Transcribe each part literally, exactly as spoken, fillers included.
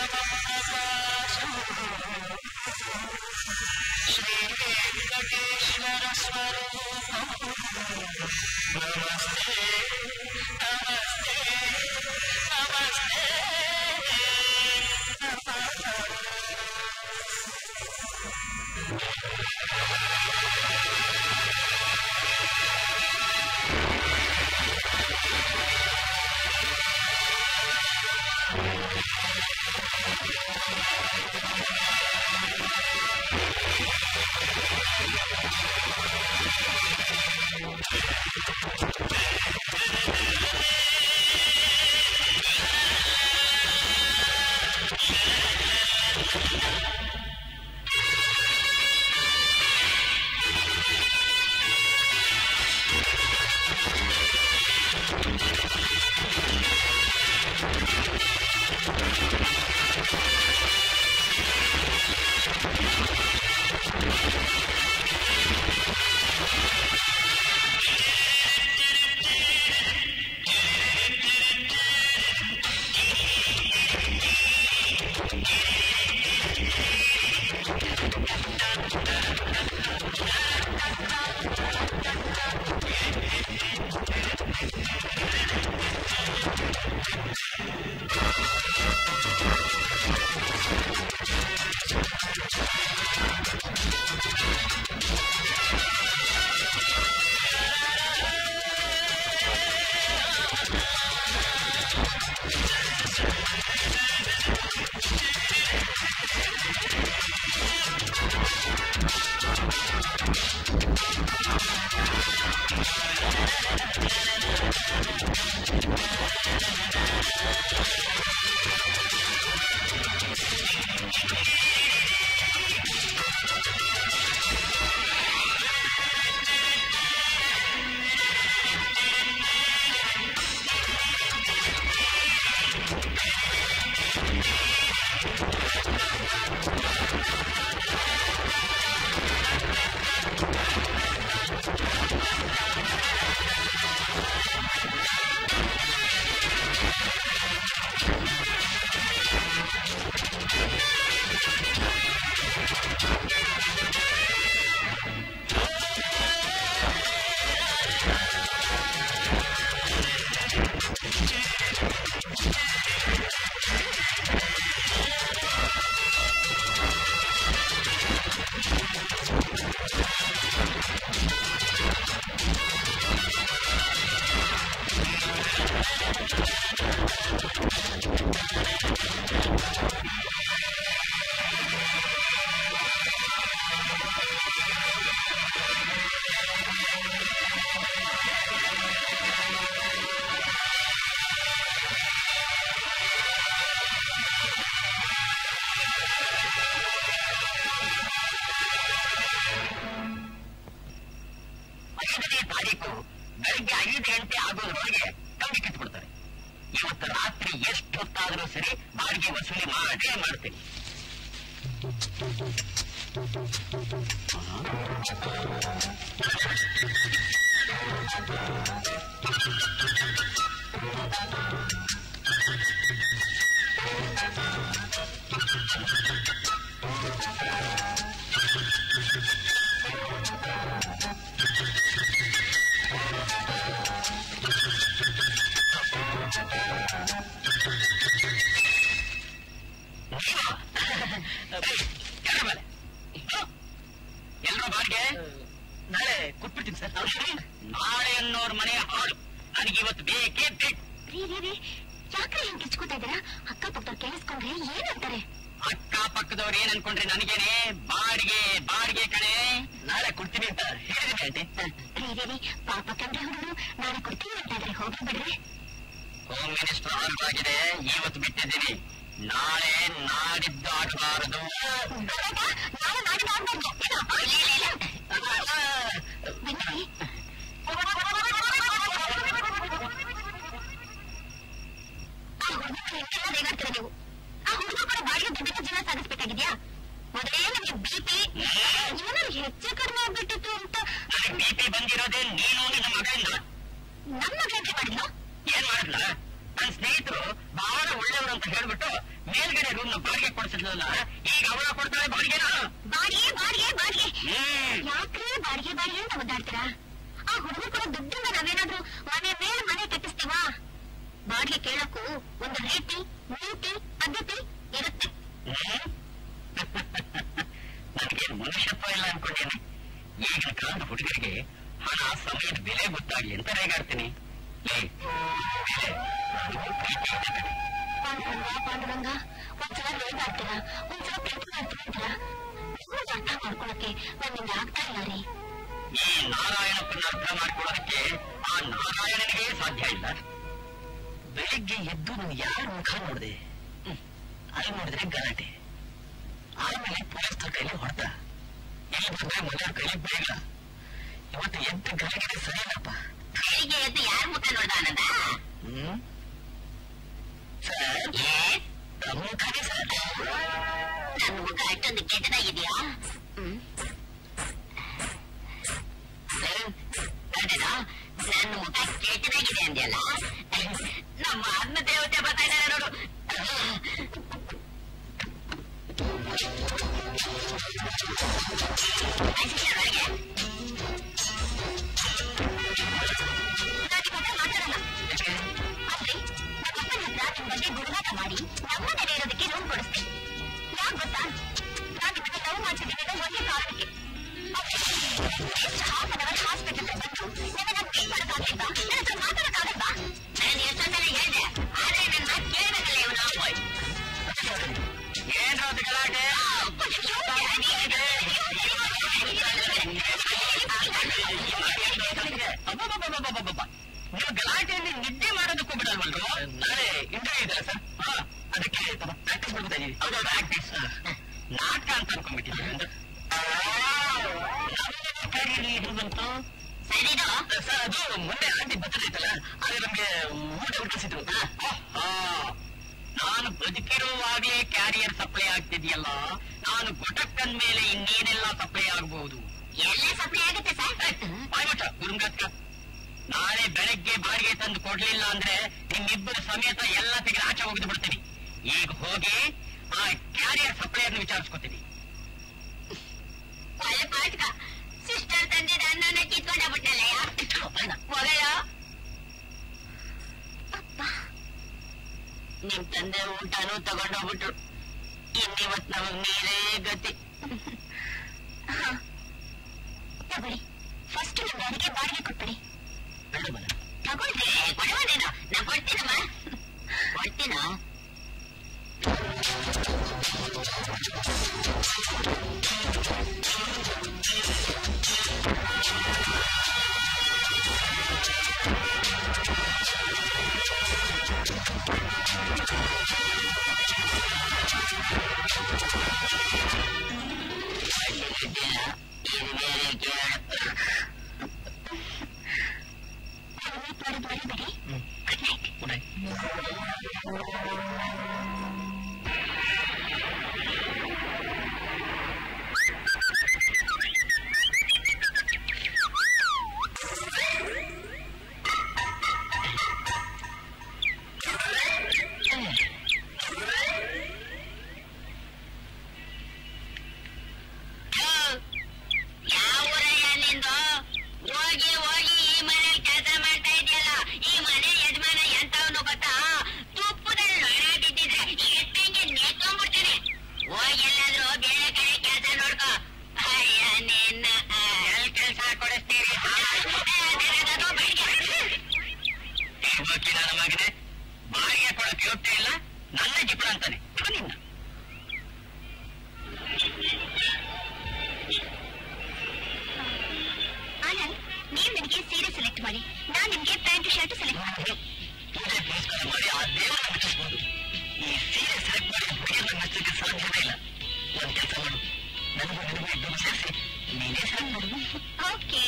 ಶ್ರೀ ವೆಂಕಟೇಶ್ವರ ಸ್ವರೂಪ ನಮಸ್ತೆ ನಮಸ್ತೆ ನಮಸ್ತೆ ಬೆಳಿಗ್ಗೆ ಐದು ಗಂಟೆ ಆಗೋದ್ರೊಳಗೆ ಕಮ್ಮಿ ಕಿತ್ಬಿಡ್ತಾರೆ. ಇವತ್ತು ರಾತ್ರಿ ಎಷ್ಟು ಹೊತ್ತಾದರೂ ಸರಿ ಬಾಡಿಗೆ ವಸೂಲಿ ಮಾಡೇ ಮಾಡ್ತೀನಿ. ಎಲ್ಲರೂ ಬಾಡಿಗೆ ನಾಳೆ ಕೊಟ್ಬಿಡ್ತೀನಿ ಸರ್. ನಾಳೆ ಅನ್ನೋರ್ ಮನೆ ಹಾಳು ನನಗೆ ಇವತ್ತು ಬೇಕೇ ಬೇಕು. ಯಾಕ್ರೆ ಹಿಂಗ್ ಕಿಚ್ಕೋತಾ ಇದ್ದೀರಾ? ಅಕ್ಕಪಕ್ಕದವ್ರು ಕೇಳಿಸ್ಕೊಂಡ್ರೆ ಏನಂತಾರೆ? ಅಕ್ಕ ಪಕ್ಕದವ್ರು ಏನ್ ಅನ್ಕೊಂಡ್ರೆ ನನಗೇನೆ ಬಾಡಿಗೆ ಬಾಡಿಗೆ ಕಡೆ ನಾಳೆ ಕೊಡ್ತೀನಿ ಅಂತ ಹೇಳಿದೀನಿ ಆಂಟಿ. ಪಾಪ ಕಂಡ್ರೆ ಹುಡುಗರು ನಾಳೆ ಕೊಡ್ತೀನಿ ಅಂತ ಇದ್ರೆ ಹೋಗಿ ಬಿಡ್ರಿ. ಹೋಮ್ ಮಿನಿಸ್ಟರ್ ಆಗಿದೆ, ಇವತ್ತು ಬಿಟ್ಟಿದ್ದೀನಿ. ನಾಳೆ ನಾಡಿದ್ದು ಆಗಬಾರದು. ನಾಳೆ ನಾಡಿದ್ದು ಆಗ್ಬಾರ್ದು. ನೀವು ಆ ಹುಡುಗ ಕೂಡ ಬಾಡಿಗೆ ದುಡ್ಡಿನ ಜೀವನ ಸಾಗಿಸ್ಬೇಕಾಗಿದ್ಯಾ? ಮೊದಲೇ ನಮಗೆ ಬಿಪಿ ಏನಾದ್ರು ಹೆಚ್ಚು ಕಡಿಮೆ ಆಗ್ಬಿಟ್ಟಿತ್ತು ಅಂತ. ಬಿಪಿ ಬಂದಿರೋದೇ ನೀನು ನಿನ್ನ ಮಗಳಿಂದ. ನಮ್ಮ ಮಗಳಿಗೆ ಮಾಡಿದ್ಲು. ಏನ್ ಮಾಡಿದ್ಲ? ನನ್ನ ಸ್ನೇಹಿತರು ಬಹಳ ಒಳ್ಳೆಯವರು ಅಂತ ಹೇಳ್ಬಿಟ್ಟು ಮೇಲ್ಗಡೆ ರೂಮ್ ನ ಬಾಡಿಗೆ ಕೊಡ್ಸಿದ್ಲಲ್ಲ, ಈಗ ಅವಳ ಕೊಡ್ತಾಳೆ ಬಾಡಿಗೆನ. ಬಾಡಿಗೆ ಬಾಡಿಗೆ ಬಾಡಿಗೆ ಯಾಕ್ರೆ ಬಾಡಿಗೆ ಬಾಡಿಗೆ ಅಂತ ಒದ್ದಾಡ್ತೀರಾ? ಆ ಹುಡುಗ ಕೂಡ ದುಡ್ಡಿಂದ ನಾವೇನಾದ್ರೂ ಮನೆ ಮೇಲೆ ಮನೆ ಕಟ್ಟಿಸ್ತೀವಾ? ಬಾಡಿಗೆ ಕೇಳಕ್ಕೂ ಒಂದು ರೀತಿ ನೀತಿ ಪದ್ಧತಿ ಇರುತ್ತೆ. ನನಗೇನು ಮನುಷ್ಯತ್ವ ಇಲ್ಲ ಅನ್ಕೊಂಡೇನೆ. ಈಗಿನ ಕಾಲದ ಹುಡುಗರಿಗೆ ಹಣ ಸಮಯದ ಬೆಲೆ ಗೊತ್ತಾಗಿ ಅಂತ ರೇಗಾಡ್ತೀನಿ. ಪಾಂಡುರಂಗ ಪಾಂಡುರಂಗ ಒಂದ್ಸಲ ರೇಗಾಡ್ತೀರಾ, ಒಂದ್ಸಲ ಪ್ರೀತಿ ಮಾಡ್ತೀರಾ? ಅರ್ಥ ಮಾಡ್ಕೊಳಕ್ಕೆ ನನ್ನಿಂದ ಆಗ್ತಾ ಇಲ್ಲ ರೀ. ಈ ನಾರಾಯಣಪ್ಪನ ಅರ್ಥ ಮಾಡ್ಕೊಳ್ಳೋದಕ್ಕೆ ಆ ನಾರಾಯಣನಿಗೆ ಸಾಧ್ಯ ಇಲ್ಲ. ಬೆಳಿಗ್ಗೆ ಎದ್ದು ನಾನು ಯಾರ ಮುಖ ನೋಡಿದೆ, ಅಲ್ಲಿ ನೋಡಿದ್ರೆ ಗಲಾಟೆ, ಆಮೇಲೆ ಪೊಲೀಸ್ರ ಕೈಲಿ ಹೊಡೆತ, ಇಲ್ಲಿ ಬಂದ್ರೆ ಮನೆಯವ್ರ ಕೈಲಿ ಬೇಗ. ಇವತ್ತು ಎದ್ದು ಗಲಗಡೆ ಸರಿಯಲ್ಲಪ್ಪ. ಬೆಳಿಗ್ಗೆ ಎದ್ದು ಯಾರ ಮುಖ ನೋಡ್ದ ಆನಂದ? ಹ್ಮ್ ಸರ್, ನಮ್ಮ ಮುಖನೇ ಸರ್. ನನ್ನ ಮುಖ ಅಷ್ಟೊಂದು ಕೆಟ್ಟದಾಗಿದೆಯಾ? ನನ್ನ ಮುಖ ಕೆಟ್ಟದಾಗಿದೆ ಅಂದ್ಯಲ್ಲ, ನಮ್ಮ ಅನ್ನ ದೇವತೆ ಬರ್ತಾ ಇದ್ದಾರೆ ನೋಡು. ಒಳಗೆ ಮಾತಾಡಲ್ಲ. ಆದ್ರೆ ನಮ್ಮಪ್ಪನ ಹತ್ರ ನಿಮ್ ಬಗ್ಗೆ ಗುರುಗಾಟ ಮಾಡಿ ನಮ್ಮನೇಲಿ ಇರೋದಕ್ಕೆ ರೂಮ್ ಕೊಡಿಸ್ತೀನಿ. ಯಾಕೆ ಗೊತ್ತಾ? ನಾನು ನಿಮ್ಮನ್ನ ಲವ್ ಮಾಡ್ತಿದ್ದೀನಿ ಅನ್ನೋ ಒಂದೇ ಕಾರಣಕ್ಕೆ. ಎಷ್ಟು ಹಾಫ್ ಅನ್ ಅವರ್ ಹಾಸ್ಪಿಟಲ್ ಬಂದು ನಿಮ್ಮನ್ನ ಮೀಟ್ ಮಾಡೋಕ್ಕಾಗಲಿಲ್ವಾ? ನನ್ನ ಹತ್ರ ಮಾತಾಡೋಕ್ಕಾಗಲ್ವಾ? ನಾನು ಎಷ್ಟೊಂದ್ಸಲ ಹೇಳಿದೆ, ಆದ್ರೆ ನನ್ನ ಮಾತು ಕೇಳಬೇಕಲ್ಲ ಇವನು. ಏನ್ರದು ಗಲಾಟೆ? ನೀವು ಗಲಾಟೆಯಲ್ಲಿ ನಿದ್ದೆ ಮಾಡೋದಕ್ಕೂ ಬಿಡಲ್ವಲ್ರು? ನಾಳೆ ಇಂಟರ್ವ್ಯೂ ಇದೆ ಸರ್, ಅದಕ್ಕೆ ಪ್ರಾಕ್ಟೀಸ್ ಮಾಡ್ತಾ ಇದೀವಿ. ಹೌದಾ? ಪ್ರಾಕ್ಟೀಸ್ ನಾಟಕ ಅಂತ ಅನ್ಕೊಂಡ್ಬಿಟ್ಟಿದ್ದೀವಿ. ಬಂತು ಸರ್, ಅದು ಮೊನ್ನೆ ಆಂಟಿ ಬರ್ತದೈತಲ್ಲ, ಆದ್ರೆ ನಮ್ಗೆ ಊಟ ಉಳಿಸಿದ್ರು. ನಾನು ಬದುಕಿರುವಾಗಲೇ ಕ್ಯಾರಿಯರ್ ಸಪ್ಲೈ ಆಗ್ತಿದೆಯಲ್ಲ, ನಾನು ಗೊಟಕ್ಕನ್ ಮೇಲೆ ಇನ್ನೇನೆಲ್ಲ ಸಪ್ಲೈ ಆಗಬಹುದು. ಎಲ್ಲ ಸಪ್ಲೈ ಆಗುತ್ತೆ ಸರ್. ಬಾಯ್ಮಠ ಗುರುಂಗಕ್ಕ, ನಾಳೆ ಬೆಳಗ್ಗೆ ಬಾಡಿಗೆ ತಂದು ಕೊಡ್ಲಿಲ್ಲ ಅಂದ್ರೆ ನಿಮ್ಮಿಬ್ಬರು ಸಮೇತ ಎಲ್ಲ ತೆಗೆದು ಆಚೆ ಹೋಗಿದ್ದು ಬಿಡ್ತೀನಿ. ಈಗ ಹೋಗಿ ಆ ಕ್ಯಾರಿಯರ್ ಸಪ್ಲೈಯರ್ನ ವಿಚಾರಿಸ್ಕೊತೀನಿ. ಒಳ್ಳೆ ಪಾಠಕ. ಸಿಸ್ಟರ್ ತಂದಿದ ಅನ್ನನ ಕಿತ್ಕೊಂಡ ಬಿಟ್ಟಲ್ಲಯ್ಯ ಮೊದಲ. ನಿಮ್ ತಂದೆ ಊಟನೂ ತಗೊಂಡೋಗ್ಬಿಟ್ರು. ಇನ್ನಿವತ್ ನಮಗ್ ನೀರೇ ಗತಿ. ತಗೊಳ್ಳಿ, ಫಸ್ಟ್ ನಮ್ಗೆ ಅಡಿಗೆ ಬಾಡಿಗೆ ಕೊಟ್ಬಿಡಿ. ತಗೊಳ್ರಿ, ಕೊಡುವನೇನೋ ನಾ ಕೊಡ್ತೀನಮ್ಮ, ಕೊಡ್ತೀನ. ಇದು ಬೇರೆ ಕೇಳ ಬರೀಬೇಡಿ. Good night. Good night. ಬಾಯಿಗೆ ಕೊಡಕ್ಕೆ ಯೋಗ್ಯ ಇಲ್ಲ, ನನ್ನ ಜಿಪಣ ಅಂತಾನೆ. ಆನಂದ್, ನೀವು ನನಗೆ ಸೀರೆ ಸೆಲೆಕ್ಟ್ ಮಾಡಿ, ನಾನು ನಿಮ್ಗೆ ಪ್ಯಾಂಟ್ ಶರ್ಟ್ ಸೆಲೆಕ್ಟ್ ಮಾಡ್ತೀನಿ. ಪೂಜೆ ಪುರಸ್ಕಾರ ಮಾಡಿ ಆ ದೇವರನ್ನ ಮೆಚ್ಚಿಸ್ಬೋದು. ಈ ಸೀರೆ ಸೆಲೆಕ್ಟ್ ಮಾಡಿ ಹುಡುಗಿಯನ್ನ ಮೆಚ್ಚಕ್ಕೆ ಸಾಧ್ಯವೇ ಇಲ್ಲ. ಒಂದ್ ಕೆಲಸ ಮಾಡು, ನನಗೂ ನಿನಗೂ ಇಬ್ಬರು ಸೇರಿಸಿ ನೀನೇ ಸೆಲೆಕ್ಟ್ ಮಾಡು. ಓಕೆ.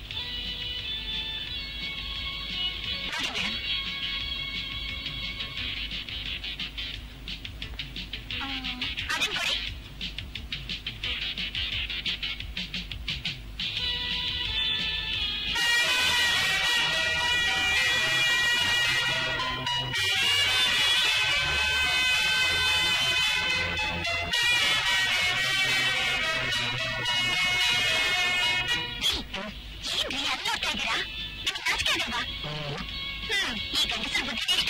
ಅದನ್ನ ಕೊಡಿ. ಏನ್ರಿ ಅಲ್ಲಿ ನೋಡ್ತಾ ಇದ್ದೀರಾ? ನಿಮ್ಗೆ ನಾಚಿಕೆ ಆಗಲ್ವಾ? ಹ್ಮ್ ಈ ಗಂಡಸರ ಬುದ್ಧಿ ಎಷ್ಟು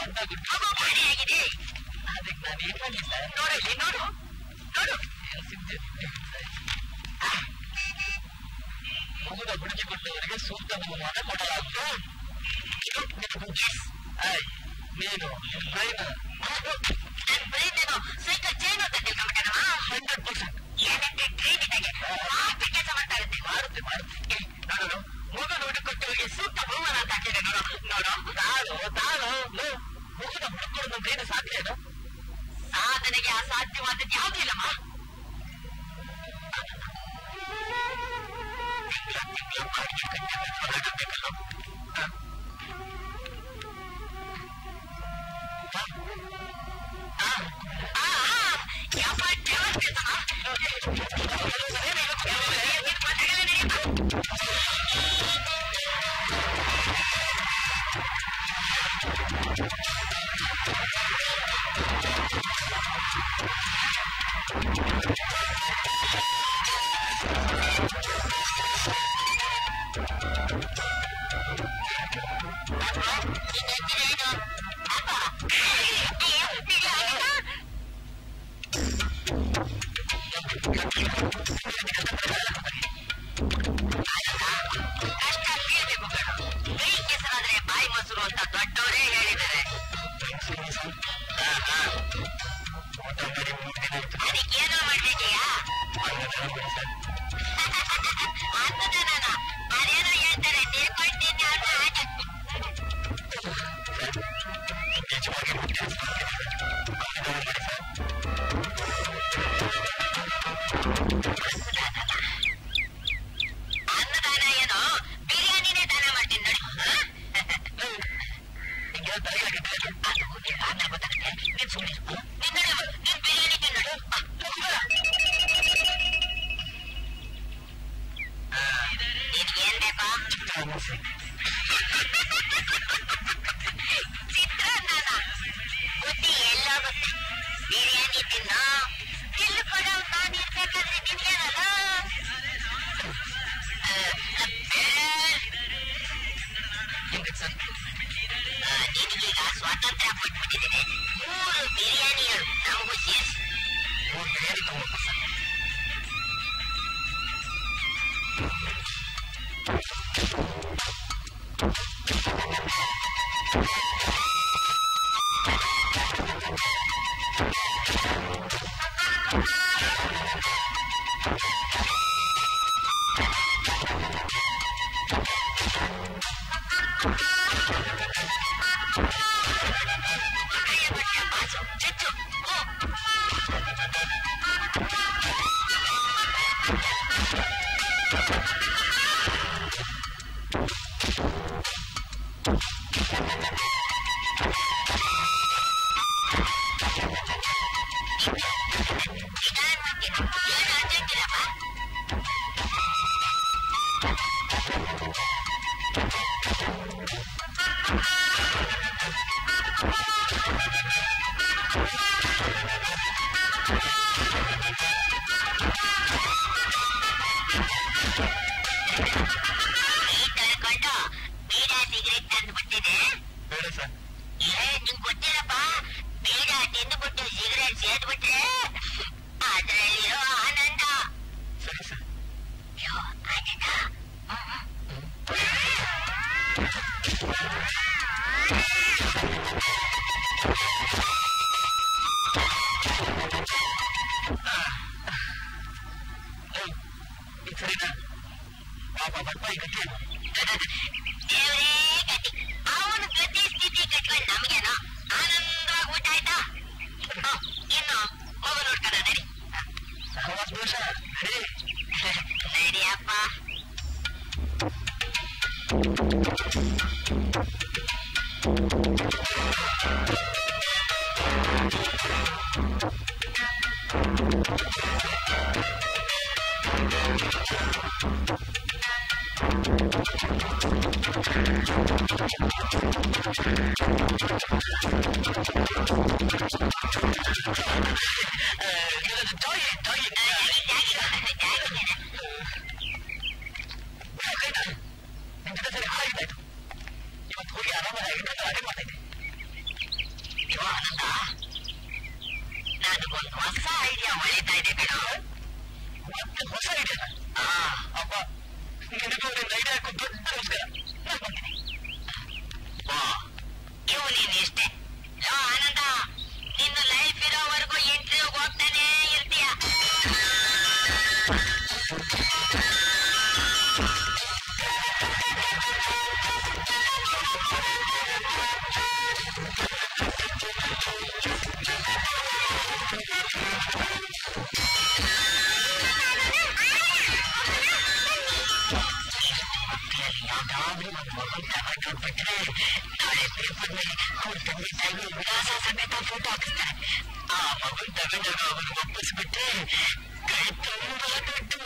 ಅಂತ ಗುಡ್ಡಾಗೋ ಕಾಣೆಯಾಗಿದೆ. ಅದಕ್ಕೆ ನಾನು ಏನ್ ಮಾಡಲಿ ಸರ್? ನೋಡಲಿ ನೋಡು ನೋಡು ಮಗುದ ಬಿಡಿಸಿಕೊಟ್ಟವರಿಗೆ ಸೂಕ್ತ ಬಹುಮಾನ ಕೊಡಲಾಗುವುದು. ನೀನು ಬ್ರೈನ್ ನನ್ನ ಬ್ರೈನ್ ಏನು ಸೈಕಲ್ ಚೇಂಜ್ ಅಂತ ತಿಳ್ಕೊಂಡ್ಬಿಟ್ಟಣ. ಹಂಡ್ರೆಡ್ ಪರ್ಸೆಂಟ್ ಏನಂತೆ ಟ್ರೈನ್ ಇದ್ದಾಗೆ ಮಾತ್ರ ಕೆಲಸ ಮಾಡ್ತಾ ಇರುತ್ತೆ. ಮಾಡುತ್ತೆ ಮಾಡುತ್ತೆ ನೋಡು ಮಗು ಹುಡುಕೊಟ್ಟವರಿಗೆ ಸೂಕ್ತ ಬಹುಮಾನ ಅಂತ ಹಾಕಿದೆ. ನೋಡು ನೋಡು ತಾಳು ತಾಳು ಮಗುದ ಹುಡುಕೊಡು ನಮ್ಮ ಬ್ರೈನ್ ಸಾಧ್ಯ ಏನು? ಸಾಧನೆಗೆ ಅಸಾಧ್ಯವಾದದ್ದು ಯಾವುದೂ ಇಲ್ಲಮ್ಮ. ತಿಂಗಳ ತಿಂಗಳ ಬಾಡಿಗೆ ಕಟ್ಟಬೇಕಲ್ಲ. ಬಾಯಿ ಮೊಸರು ಅಂತ ದೊಡ್ಡವರೇ ಹೇಳಿದ್ದಾರೆ. ಅದಕ್ಕೇನೋ ಮಾಡ್ಬೇಕಯ್ಯ ಅಂತದಾನ ಅದೇನೋ ಹೇಳ್ತಾರೆ ತಿಳ್ಕೊಳ್ತೀನಿ ಅವ್ರನ್ನ ಅನ್ನದಾನ ಏನೋ ಬಿರಿಯಾನಿನೇ ದಾನ ಮಾಡ್ತೀನಿ ನೋಡಿ. ಅದು ಆಮೇಲೆ ಗೊತ್ತಾಗುತ್ತೆ. ನೀನ್ ಸುಮ್ಮನೆ ನೀನ್ ಬಿರಿಯಾನಿ ತಿನ್ನೋಡು. ನಿನ್ಗೇನ್ ಬೇಕಾ? ಚಿತ್ರಾನ್ನ ಬುದ್ಧಿ ಎಲ್ಲೋಗುತ್ತೆ. ಬಿರಿಯಾನಿ ತಿನ್ನೋ ಬಿಲ್ಲು ಕೊಡೋ ನಾನಿರ್ಬೇಕಾದ್ರೆ ನಿನ್ಗೇನಲ್ಲ. ನಿನಗೀಗ ಸ್ವಾತಂತ್ರ್ಯ ಕೊಟ್ಬಿಟ್ಟಿದ್ದೀನಿ. ಮೂರು ಬಿರಿಯಾನಿಗಳು ನಮಗೂ ಸೇರಿಸಿ ಮೂರು ಬಿರಿಯಾನಿ ತಗೊಂಡು ಹೊಳಿತಾ ಇದೆ ಕಣ. ಮತ್ತೆ ಹೊಸ ಐಡಿಯಾ ಅಪ್ಪ, ನಿನಗೂ ನಿನ್ನ ಐಡಿಯಾಕ್ಕೂ ದೊಡ್ಡ ನಮಸ್ಕಾರ. ನಾನು ಬರ್ತೀನಿ. ಇವು ನೀನ್ ಇಷ್ಟೇ. ಲೋ ಆನಂದ, ನಿನ್ನ ಲೈಫ್ ಇರೋವರೆಗೂ ಇಂಟರ್ವ್ಯೂ ಹೋಗ್ತಾನೆ ಇರ್ತೀಯ. ಯಾವ್ದಾದ್ರೂ ಒಂದು ಮಗು ತಗೊಂಡ್ಬಿಟ್ರೆ ನಾಳೆ ಪೇಪರ್ ಮೇಲೆ ಅವ್ರ ತಂದೆ ತಾಯಿ ವಿಳಾಸ ಸಮೇತ ಫೋಟೋ ಹಾಕಿಸ್ತಾರೆ. ಆ ಮಗು ತಗೊಂಡಾಗ ಅವರು ಒಪ್ಪಿಸ್ಬಿಟ್ರೆ ಕೈ ತುಂಬಾ ದುಡ್ಡು.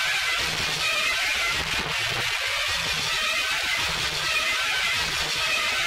Yeah.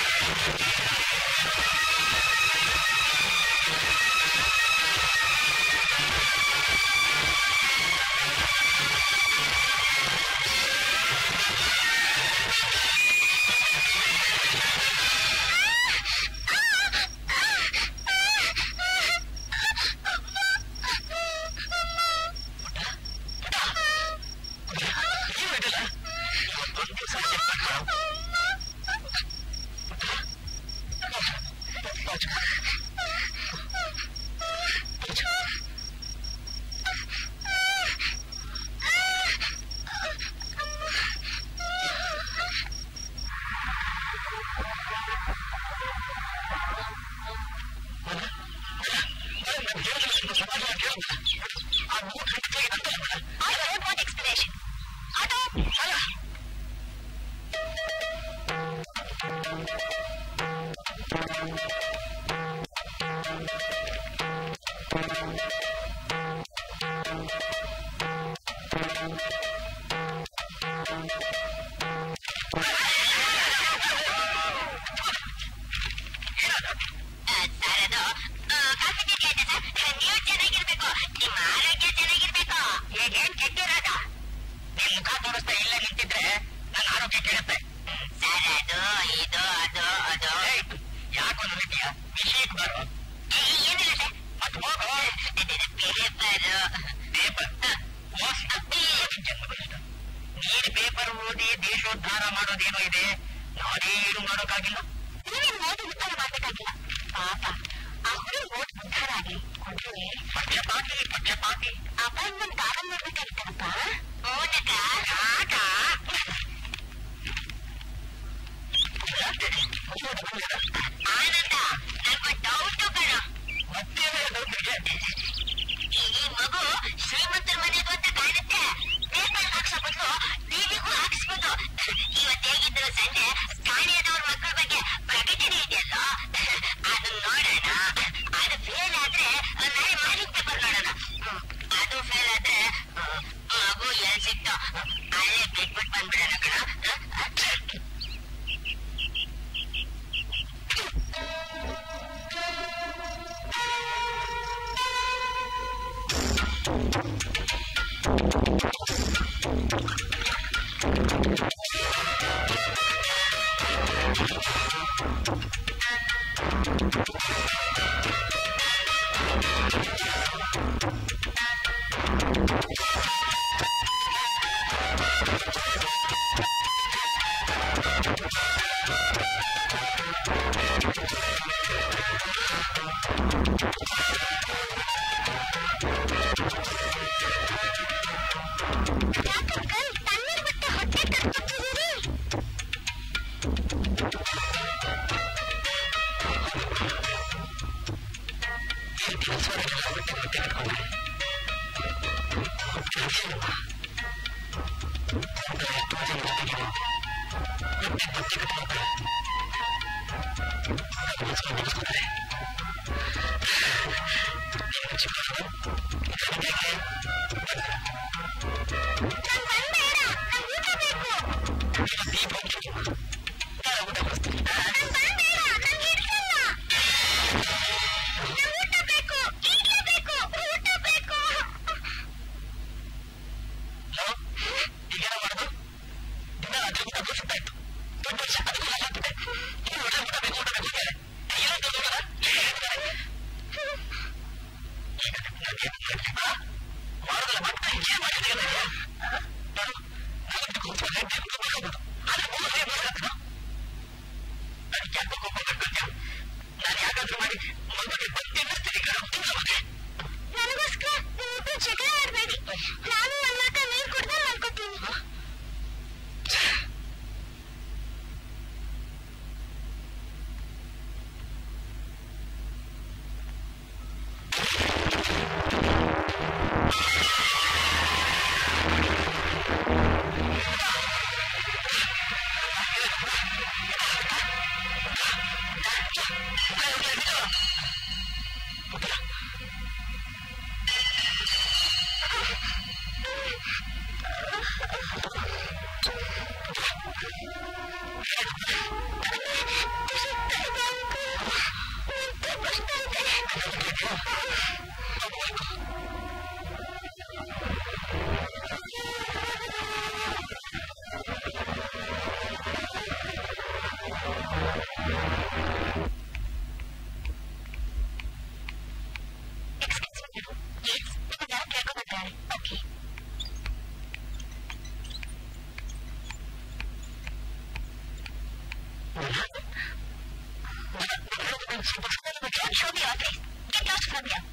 Show me your face. Get lost from here.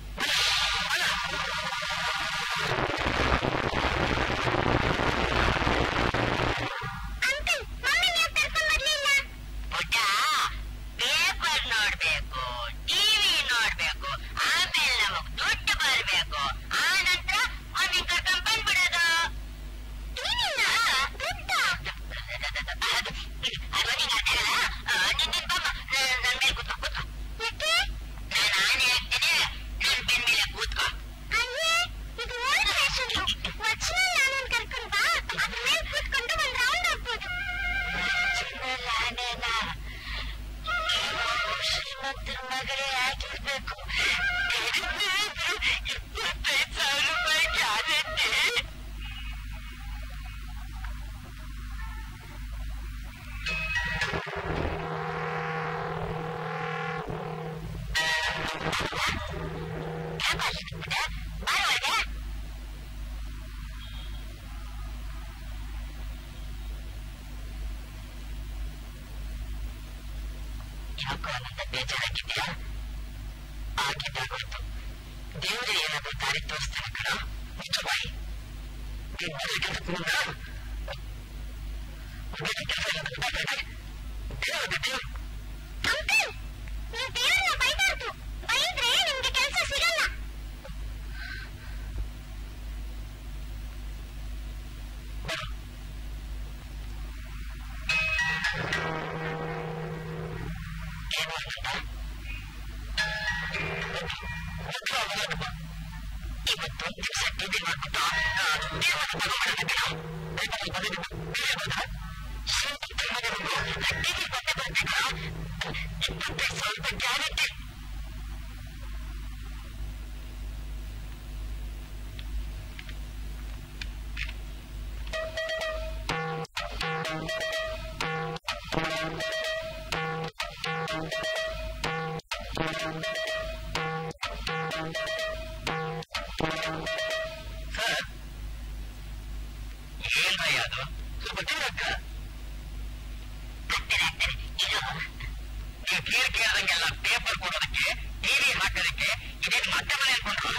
Uncle, mommy ನೀವು ಕರ್ಕೊಂಡು ಬರ್ಲಿಲ್ಲ. ಪುಟ್ಟ, ಪೇಪರ್ ನೋಡ್ಬೇಕು, ಟಿವಿ ನೋಡ್ಬೇಕು, ಆಮೇಲೆ ನಮಗ್ ದುಡ್ಡು ಬರ್ಬೇಕು, ಆ ನಂತರ ಮಮ್ಮಿ ಕರ್ಕೊಂಡ್ ಬಂದ್ಬಿಡೋದು. ಟಿವಿನ ದುಡ್ಡ? ಅದು ನಿಂಗೆ ಅರ್ಥಲ್ಲ. ಯಾಕೋ ನನ್ನ ಬೇಜಾರಾಗಿದ್ಯಾ? ಆಗಿದ್ದಾಗೋಯ್ತು. ದೇವರೇ ಏನಾದ್ರೂ ದಾರಿ ತೋರಿಸ್ತಾನೆ ಕಣ. ಮುಚ್ಚಬಾಯಿ. ನೀನ್ ಮನೆಗೆಂದು ಕೂಡ ಮಗನ ಕೆಲಸ ಎಲ್ಲ ಗೊತ್ತಾಗಬೇಡ. ದೇವರ ದೇವ್ ಅಂಕಲ್, ನೀವು ದೇವರನ್ನ ಬೈಬಾರ್ದು. ಬೈದ್ರೆ ನಿಮ್ಗೆ ಕೆಲಸ ಸಿಗಲ್ಲ. ಏನು ಅಂತ ಇವತ್ತೊಂದು ದಿವಸ ಟಿವಿ ಮಾಡ್ಬಿಟ್ಟು ದೇವರ ತಗೊಂಡ್ಬಿಡ ಟಿವಿ ಬಂದೆ ಬರ್ಬೇಕ. ಇಪ್ಪತ್ತೈದು ಸಾವಿರ ಗ್ಯಾರಂಟಿ. ಸರ್, ಏನ್ ಭಯ ಅದು? ಸ್ವಲ್ಪ ತಿನ್ನಕ್ಕ ನೀವು ಕೇಳಿ ಕೇಳ್ದಂಗೆಲ್ಲ ಪೇಪರ್ ಕೊಡೋದಕ್ಕೆ, ಟಿವಿ ಹಾಕೋದಕ್ಕೆ ಇದೇನು ಮತ್ತೆ ಮನೆ ಅನ್ಕೊಂಡ್ರು?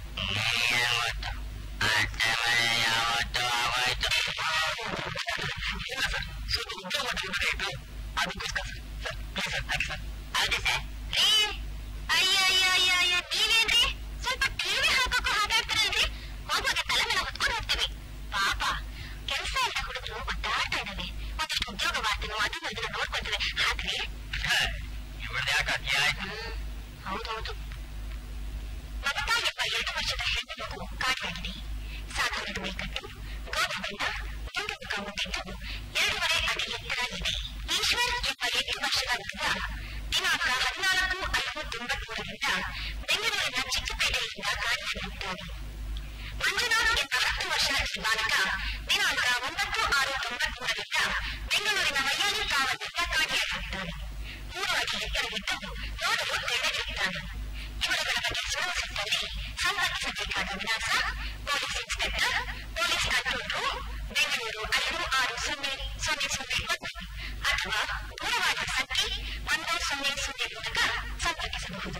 ಅತ್ತೆ ಮನೆ ಯಾವತ್ತು ಆಗೋಯ್ತು. ಇಲ್ಲ ಸರ್, ಸ್ವಲ್ಪ ಉದ್ಯೋಗ ಮನೆ ಇಟ್ಟು ಅದಕ್ಕೋಸ್ಕರ ಸರ್. ಪ್ಲೀಸ್ ಸರ್, ಹಾಗೆ ಸರ್. ಹೌದು ಸರ್. ಅಯ್ಯ ಅಯ್ಯ ಅಯ್ಯ ಅಯ್ಯ ನೀವೇನ್ರಿ ಸ್ವಲ್ಪ ಟಿವಿ ಹಾಕೋಕು ಹಾಗಾಡ್ತಾರಲ್ರಿ? ಹೋಗುವಾಗ ತಲೆ ಮೇಲೆ ಹೊತ್ಕೊಂಡು ಹೋಗ್ತೇವೆ. ಪಾಪ ಕೆಲಸ ಎಲ್ಲ ಹುಡುಗರು ಒದ್ದಾಡ್ತಾ ಇದ್ದಾವೆ. ಒಂದಿಷ್ಟು ಉದ್ಯೋಗ ಮಾಡ್ತೀನೋ ಅದನ್ನು ಇದನ್ನ ನೋಡ್ಕೊಳ್ತೇವೆ. ಹಾಕ್ರಿ. ಇವಳ್ದು ಯಾಕೆ ಅತಿ ಆಯ್ತು? ಹೌದೌದು. ಮಮತಾ ಎಂಬ ಎರಡು ವರ್ಷದ ಹೆಣ್ಣು ಮಗು ಕಾಣೆಯಾಗಿದೆ. ಸಾಧಾರಣ ಮೈಕಟ್ಟು, ಗೋಧಿ ಬಣ್ಣ, ಒಂದು ಮುಖ ಮುಟ್ಟಿದ್ದು, ಎರಡೂವರೆ ಅಡಿ ಎತ್ತರ ಇದೆ. ಈಶ್ವರ್ ಎಂಬ ಎಂಟು ವರ್ಷದ ಹುಡುಗ ದಿನಾಂಕ ಹದಿನಾಲ್ಕು ಐದು ತೊಂಬತ್ಮೂರರಿಂದ ಬೆಂಗಳೂರಿನ ಚಿಕ್ಕಪೇಟೆಯಿಂದ ಕಾಣೆಯಾಗಿದ್ದಾನೆ. ಮಂಜುನಾಥ್ ಎಂಬ ಹತ್ತು ವರ್ಷದ ಬಾಲಕ ದಿನಾಂಕ ಒಂಬತ್ತು ಆರು ತೊಂಬತ್ಮೂರರಿಂದ ಬೆಂಗಳೂರಿನ ವೈಯಾಲಿ ಕಾವಲಿಂದ ಕಾಣೆಯಾಗಿದ್ದಾನೆ. ಮೂರು ಅಡಿ ಎತ್ತರವಿದ್ದು ನೋಡಲು ತೆಳ್ಳಗಿದ್ದಾನೆ. ಇವರುಗಳ ಬಗ್ಗೆ ಸುಳ್ಳು ಸಿಕ್ಕಲ್ಲಿ ಸಂಪರ್ಕಿಸಬೇಕಾದ ವಿಳಾಸ police inspector, police control room, Bengaluru ಐದು ಆರು ಸೊನ್ನೆ ಸೊನ್ನೆ ಸೊನ್ನೆ ಒಂದು ಅಥವಾ ದೂರವಾಣಿ ಸಂಖ್ಯೆ ಒಂದು ಸೊನ್ನೆ ಸೊನ್ನೆ ಮೂಲಕ ಸಂಪರ್ಕಿಸಬಹುದು.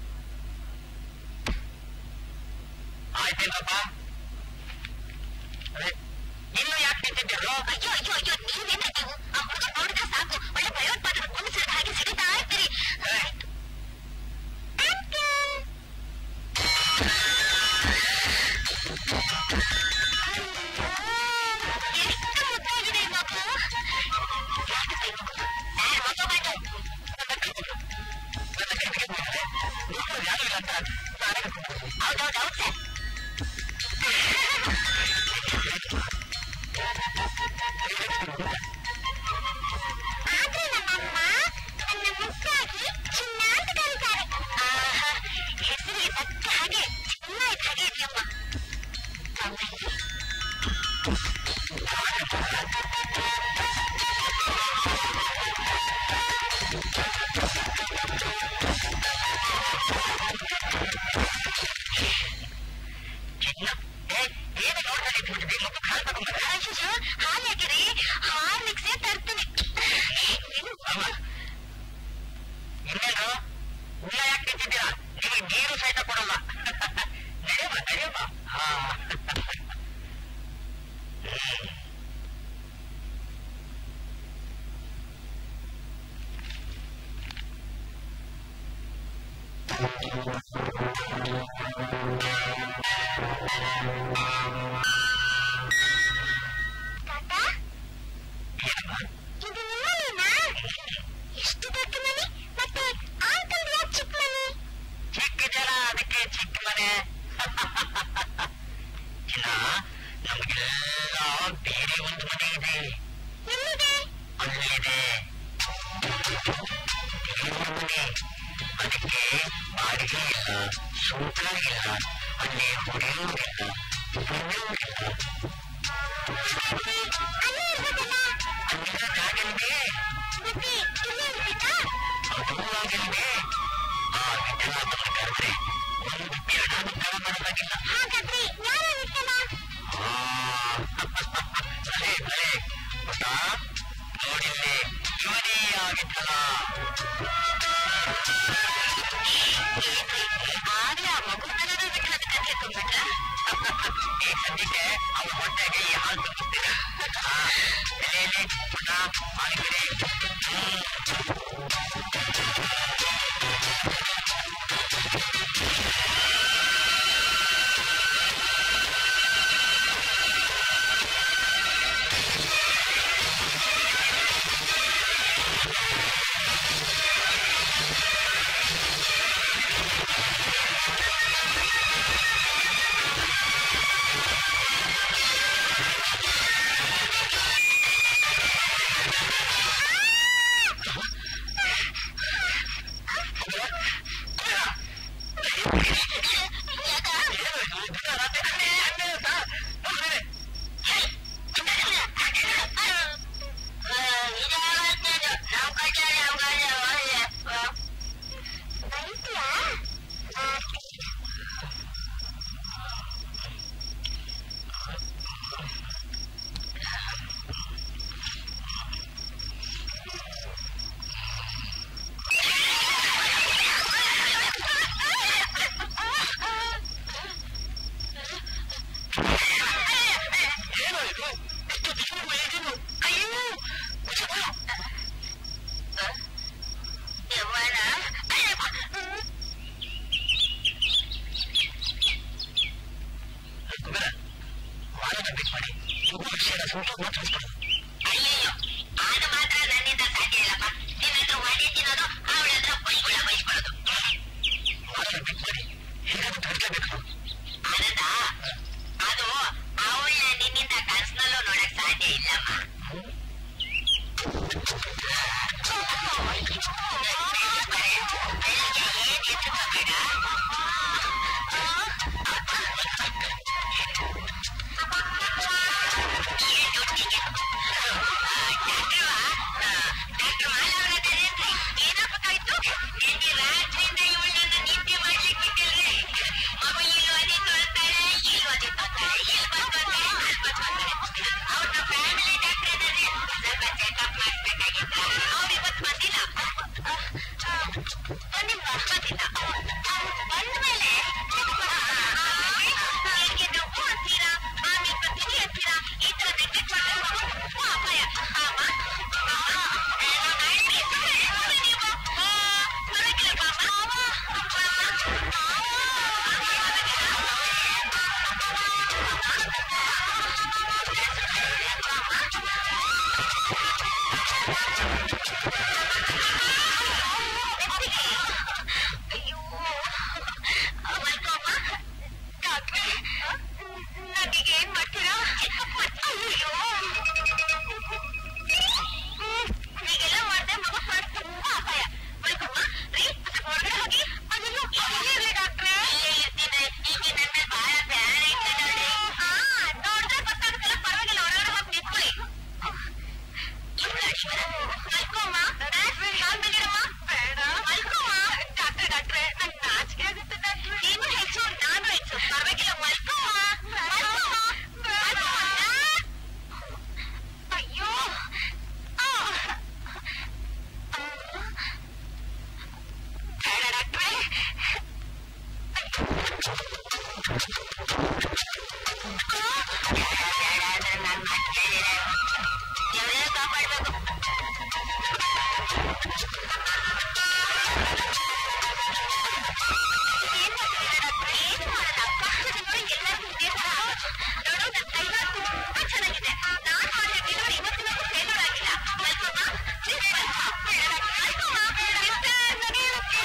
ಆಯ್ತೇನಪ್ಪ? ಇನ್ನು ಯಾಕೆ ನಿಂತಿದ್ದೀರೋ? ಅಯ್ಯೋ ಅಯ್ಯೋ ಅಯ್ಯೋ ನೀವೇನ್ರಿ ನೀವು? ಆ ಹುಡುಗ ನೋಡಿದ್ರೆ ಸಾಕು ಒಳ್ಳೆ ಭಯೋತ್ಪಾದಕ ಗುಂಡಿಸಿದ ಹಾಗೆ ಸಿಡಿತಾ ಇರ್ತೀರಿ. ಎಷ್ಟು ಮುದ್ದಾಗಿದೆ ಮಗು. ಹೌದೌದೌದು ಸರ್. ಆದ್ರೆ ನಮ್ಮಮ್ಮ ನನ್ನ ಮುದ್ದಾಗಿ ಚಿನ್ನ ಅಂತ ಕರೀತಾರೆ. ಆಹಾ, ಹೆಸರಿಗೆ ತಕ್ಕ ಹಾಗೆ ಚಿನ್ನ ಇದ್ದ ಹಾಗೆ ಇದೆಯಮ್ಮ. ಹಾಲು ಯಾಕೆರಿ? ಹಾಲು ಮಿಕ್ಸೇ ತರ್ತೀನಿ. ಇನ್ನೇನು ಉಳ್ಳ ಯಾಕೆ ನಿಂತಿದ್ದೀರಾ? ನಿಮಗೆ ನೀರು ಸಹಿತ ಕೊಡಲ್ಲ. ನಡೆಯಮ್ಮ ನಡೆಯಮ್ಮ. ಹಾ ಇದು ನಿಮ್ಮನೇನಾ? ಎಷ್ಟು ದೊಡ್ಡ ಮನೆ? ಮತ್ತೆ ಆಂಕಲ್ ಯಾಕೆ ಚಿಕ್ಕ ಮನೆ? ಚಿಕ್ಕ ಜನ, ಅದಕ್ಕೆ ಚಿಕ್ಕ ಮನೆ. ಚಿನ್ನ, ನಮಗೆಲ್ಲ ಬೇರೆ ಒಂದು ಮನೆ ಇದೆ. ಎಲ್ಲಿದೆ? ಅಲ್ಲಿದೆ ಮನೆ. ಅದಕ್ಕೆ ಬಾಡಿಗೆ ಇಲ್ಲ, ಸೂತ್ರ ಇಲ್ಲ, ಅಲ್ಲಿ ಹೊಡೆಯೋದಿಲ್ಲ, ಹೊಡೆಯೋದಿಲ್ಲ. ಅಲ್ಲಿ ಇರ್ಬೇಕಲ್ಲ. ಅಲ್ಲಿನ ಜಾಗಲ್ವೇ? ಮತ್ತೆ ಇಲ್ಲಿ ಇರ್ಬೇಕಾ? ಅದು ಆಗಿಲ್ವೇ? ಆ ವಿಠಲ ಹಾಗಾದ್ರೆ ಯಾರು ವಿಠಲ? ನೋಡಿಲ್ಲಿ ಇವನೇ ವಿಠಲ. ಆಗ್ಲೇ ಆ ಮಗು ವಿಠಲದ ಕಥೆ ತುಂಬಿಟ್ರ? ಈ ಸದ್ಯಕ್ಕೆ ಅವ್ರ ಹೊಟ್ಟೆಗೆ ಈ ಹಾಲು ತುಂಬಿಸ್ತೀರ. ಎಲೆಯಲ್ಲಿ ಪುಟ ಆಗಿರಿ. ಅಯ್ಯೋ, ಅದು ಮಾತ್ರ ನನ್ನಿಂದ ಸಾಧ್ಯ ಇಲ್ಲಪ್ಪ. ನಿನ್ನ ಹತ್ರ ಒಡೆ ತಿನ್ನೋದು, ಅವಳ ಹತ್ರ ಬೈಗುಳ ಬೈಸ್ಕೊಳ್ಳೋದು. ಆನಂದ, ಅದು ಅವಳನ್ನ ನಿನ್ನಿಂದ ಕನಸಿನಲ್ಲೂ ನೋಡಕ್ ಸಾಧ್ಯ ಇಲ್ಲಮ್ಮ. ಏನ್ ಹೆಸರು ಬೇಡ. ರಾತ್ರಿಯಿಂದ ಇವಳನ್ನ ನಿದ್ದೆ ಮಾಡ್ಲಿಕ್ಕೆ ಬಿಟ್ಟಿಲ್ರಿ. ಮಗು ಇಲ್ಲೂ ಅದೇ ತೊಳ್ತಾಳೆ, ಇಲ್ಲೂ ಅದೇ ತೊಳ್ತಾಳೆ, ಇಲ್ಲಿ ಬಂದ್ಕೊಂತಾರೆ, ಅಲ್ಲಿ ಬಂದ್ಕೊಂತಾರೆ. ಅವ್ರನ್ನ ಫ್ಯಾಮಿಲಿ ಡಾಕ್ಟರ್ ಇದ್ದಾರೆ, ಸ್ವಲ್ಪ ಚೆಕಪ್ ಮಾಡಿಸ್ಬೇಕಾಗಿತ್ತ. ಅವ್ರು ಇವತ್ತು ಬಂದಿಲ್ಲ. ಬಂದಿಲ್ವಾ? ಬಂದಿಲ್ಲ. ಬಂದ್ಮೇಲೆ ಹೀಗೆ ನೋವು ಅಂತೀರಾ, ಆಮೇಲೆ ಬರ್ತೀನಿ ಅಂತೀರಾ, ಈ ತರ ನೆಗ್ಲೆಕ್ಟ್ ಮಾಡಿದ್ರೆ ಮಗು ಅಪಾಯ. ಅಮ್ಮ ಏನ್ ಮಾಡ್ತೀರಾ? ಅಯ್ಯೋ, ಹೀಗೆಲ್ಲ ಮಾಡಿದ್ರೆ ಮಗು ಮಾಡಿ ತುಂಬಾ ಅಪಾಯ. ಮಲ್ಕಮ್ಮ, ರೀ ಹೊರಗಡೆ ಹೋಗಿ. ಅಯ್ಯೋ, ಇರ್ಲಿ ಡಾಕ್ಟ್ರೆ. ಇಲ್ಲೇ ಇರ್ತೀನಿ. ಈಗ ನನ್ನ ಬಹಳ ಬ್ಯಾರೆ ಇರ್ತದೆ ನೋಡಿ. ಹಾ, ನೋಡಿದ್ರೆ ಗೊತ್ತಾಗುತ್ತಲ್ಲ, ಪರವಾಗಿಲ್ಲ, ಹೊರಗಡೆ ಹೋಗಿ ನಿಂತ್ಕೊಳ್ಳಿ. ಇಲ್ಲ ಈಶ್ವರ, ಮಲ್ಕೋಮ್ಮ. ಹಾಲ್ ಬೇಡಮ್ಮ. ಬೇಡ, ಮಲ್ಕೋಮ್ಮ. ಡಾಕ್ಟ್ರೆ ಡಾಕ್ಟ್ರೆ, ನನ್ ನಾಚಿಕೆ ಆಗುತ್ತೆ ಡಾಕ್ಟ್ರೆ. ನೀನು ಹೆಚ್ಚು, ನಾನು ಹೆಚ್ಚು, ಪರವಾಗಿಲ್ಲ, ಮಲ್ಕೋಮ್ಮ. ಮಲ್ಕೋಮ್ಮ. ಅಯ್ಯೋ, ಬೇಡ ಡಾಕ್ಟ್ರೆ. ನಾನು ಮಾಡ್ತಿದ್ದೇನೆ, ಇವರೇ ಕಾಪಾಡ್ಬೇಕು. ಏನ್ ಮಾಡ್ತಿದ್ದೀರಾ ಡಾಕ್ಟ್ರೆ? ಏನು ಮಾಡಲ್ಲಪ್ಪ. ನೋಡಿ ಎಲ್ಲರಿಗೂ ಇದೇ ತರ ಆಗೋದು. ನೋಡು, ನನ್ನ ಕೈಗಾಲ ತುಂಬಾ ಚೆನ್ನಾಗಿದೆ. ನಾನ್ ಮಾಡಿದ ಡೆಲಿವರಿ ಇವತ್ತಿನವರೆಗೂ ಫೇಲ್ಯೂರ್ ಆಗಿಲ್ಲ. ಮಲ್ಕೋಮ್ಮ, ಪ್ಲೀಸ್ ಮಲ್ಕೋ. ಬೇಡ ಡಾಕ್ಟ್ರೆ, ಮಲ್ಕೋಮ್ಮ. ಮಿಸ್ಟರ್ ನಗೇರಕ್ಕೆ.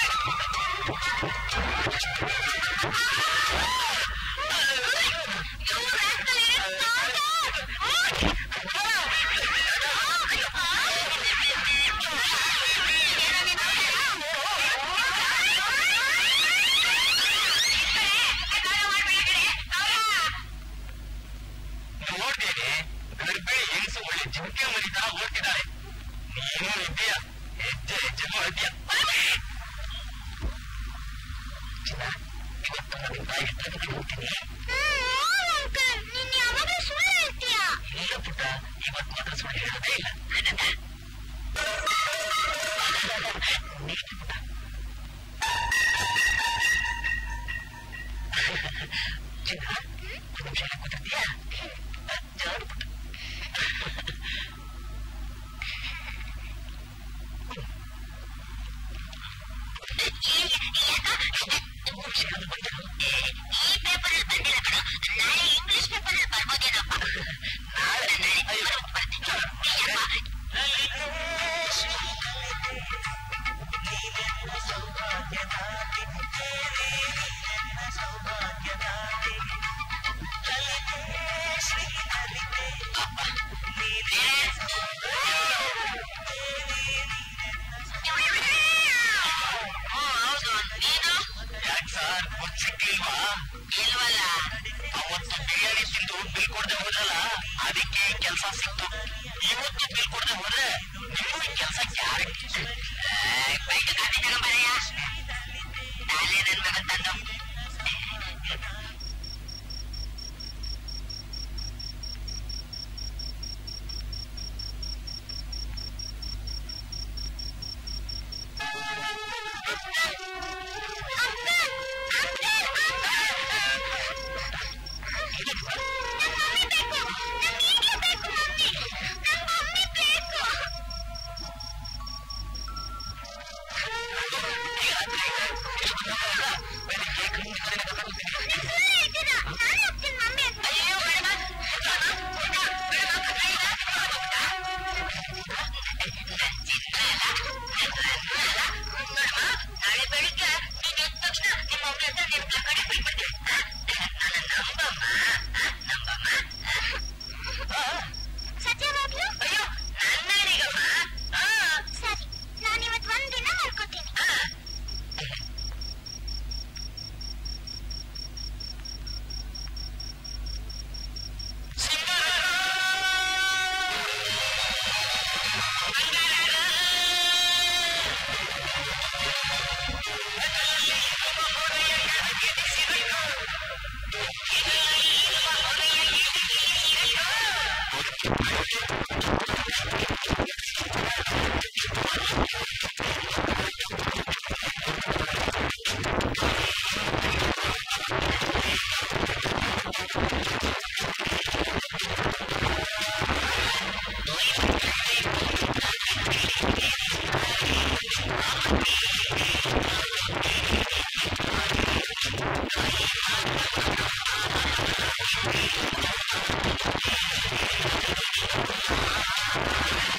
ನೋಡ್ತೇನೆ, ಗರ್ಭಿಣಿ ಹೆಂಗಸು ಒಳ್ಳೆ ಜಿಂಕೆ ಮರಿ ತರ ಓಡ್ತಿದ್ದಾಳೆ. ನೀನು ಇದೆಯಾ? ಹೆಜ್ಜೆ ಹೆಜ್ಜೆ ಮಾಡ್ತೀಯ. ಚಿನ್ನ ಇವತ್ತು ನನ್ನ ತಾಯಿ ಎಷ್ಟೊತ್ತಿಗೆ ಹೋಗ್ತೀನಿ. ನೀನ್ ಯಾವಾಗ ಸುಳ್ಳು ಹೇಳ್ತೀಯಾ? ಇಲ್ಲ ಪುಟ್ಟ, ಇವತ್ತು ಮಾತ್ರ ಸುಳ್ಳು ಹೇಳೋದೇ ಇಲ್ಲ. ನೀನು ಪುಟ್ಟ ಚಿನ್ನ ಒಂದು ನಿಮಿಷ ಎಲ್ಲ ಕೂತಿರ್ತೀಯಾ? ಜಾಡು ಪುಟ್ಟ. ಈ ಪೇಪರ್ ಬಂದಿಲ್ಲ ಕಣ, ನಾಳೆ ಇಂಗ್ಲಿಷ್ ಪೇಪರ್ ಬರ್ಬೋದೇನಪ್ಪ. ನಾಳೆ ಸರ್ ಸಿಕ್ಕಿಲ್ವಾ? ಇಲ್ವಲ್ಲ. ಅವತ್ತು ಬಿರಿಯಾನಿ ತಿಂದು ಬಿಲ್ ಕೊಡದೆ ಹೋದ್ರಲ್ಲ, ಅದಕ್ಕೆ ಕೆಲಸ ಸಿಕ್ತು. ಇವತ್ತು ಬಿಲ್ ಕೊಡದೆ ಹೋದ್ರೆ ನೀವು ಈ ಕೆಲಸ ಗ್ಯಾರಂಟಿ. Bike copy ತಗೊಂಬರಯ್ಯ. ನಾಳೆ ನನ್ ಮಗನ್ ತಂದು ನಾಳೆ ಬೆಳಿಗ್ಗೆ ನೀನ್ ಎದ್ದ ತಕ್ಷಣ ನಿಮ್ಮ ಒಬ್ಬ ನಿನ್ ಕಡೆ ಬಿಟ್ಬಿಡ್ತೀನಿ. ನಂಬಮ್ಮ ನಂಬಮ್ಮ. ಸತ್ಯವಾಗ್ಲು? ಅಯ್ಯೋ ನನ್ನೀಗಮ್ಮ. ಸರಿ, ನಾನಿವತ್ತು ಒಂದಿನ ಮಾಡ್ಕೋತೀನಿ. Thank you.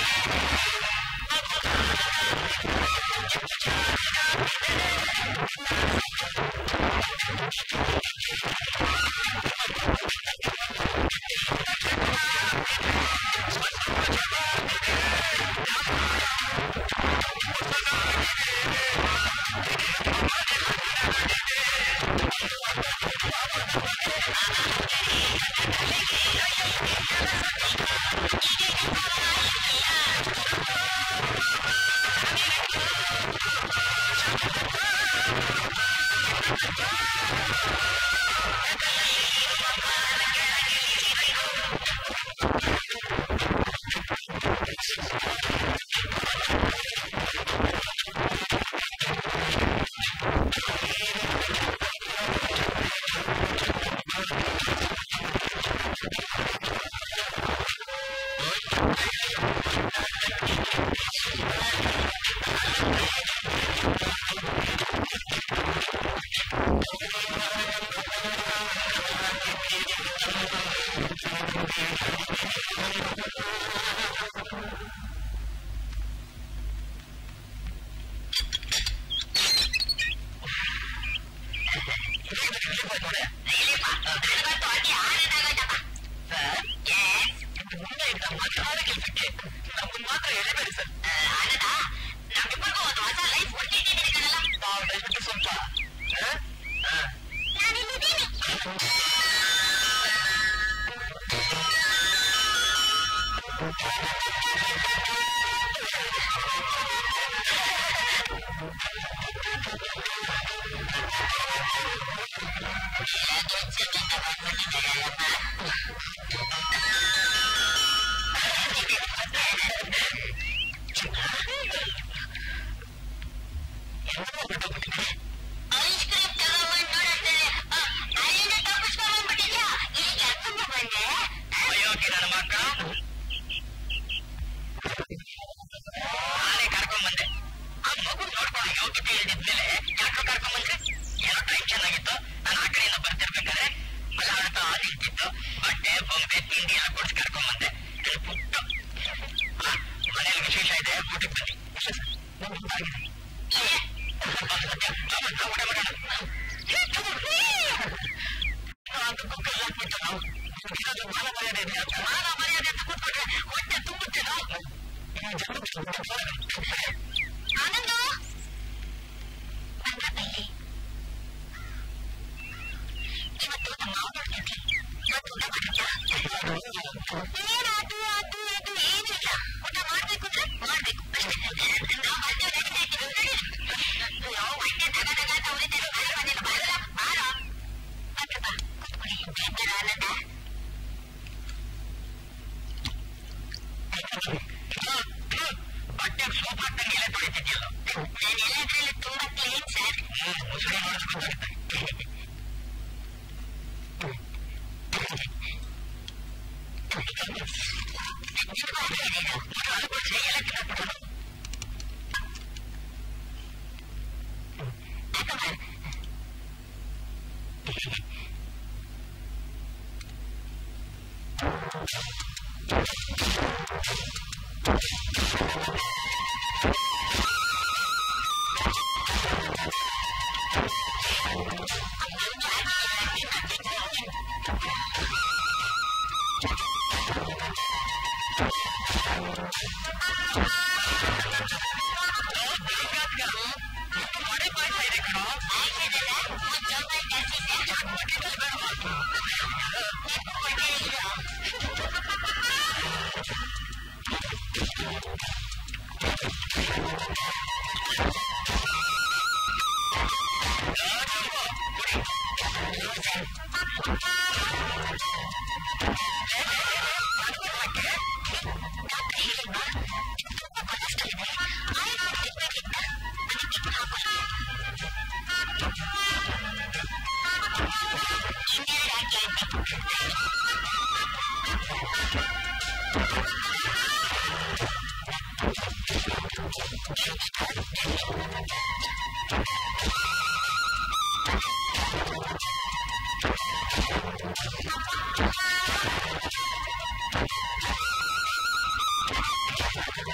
Thank you.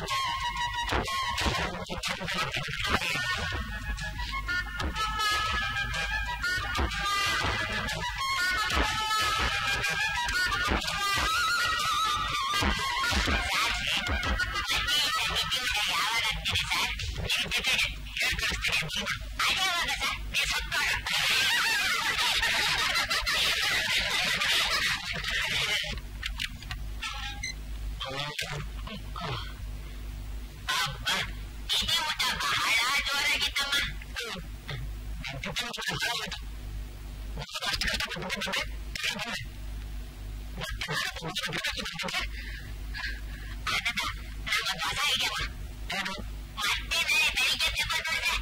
ಯಾವಾಗ ಆಗ್ತೀನಿ ಸರ್ ನಿಮ್ ಜೊತೆಗೆ ಹೇಳ್ಕೊಳಿಸ್ತೀನಿ ಅದೇ ಯಾವಾಗ ಸರ್ ನೀವು ಸುತ್ತಾಗ ಇದೇ ಊಟ ಬಹಳ ಜೋರಾಗಿತ್ತಮ್ಮ ಹೊಸ ಇದೆಯಮ್ಮ ಮತ್ತೆ ಬೆಳಿಗ್ಗೆ ಬರ್ತಾರೆ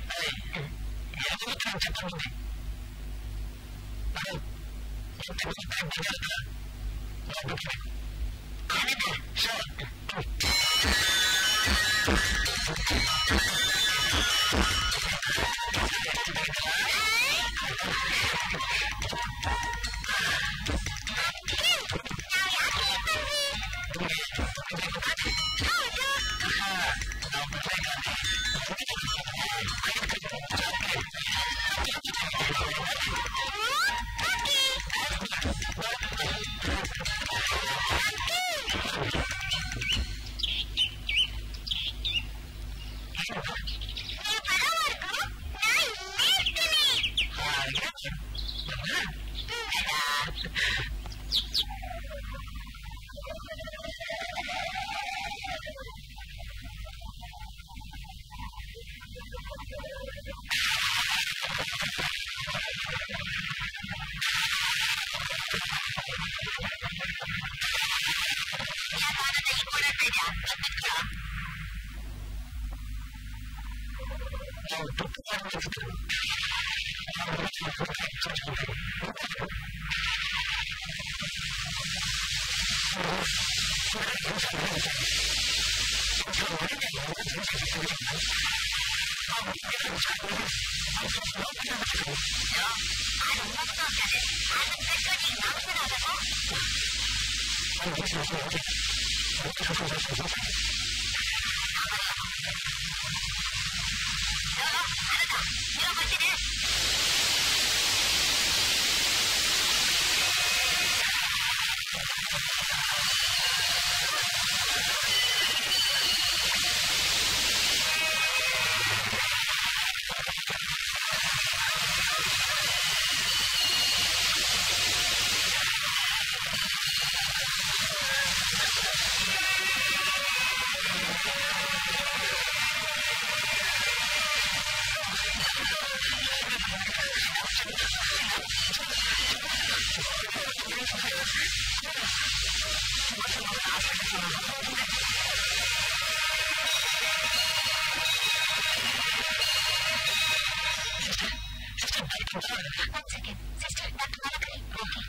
One second. Sister, Doctor Malakari. Okay.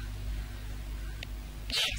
Yes.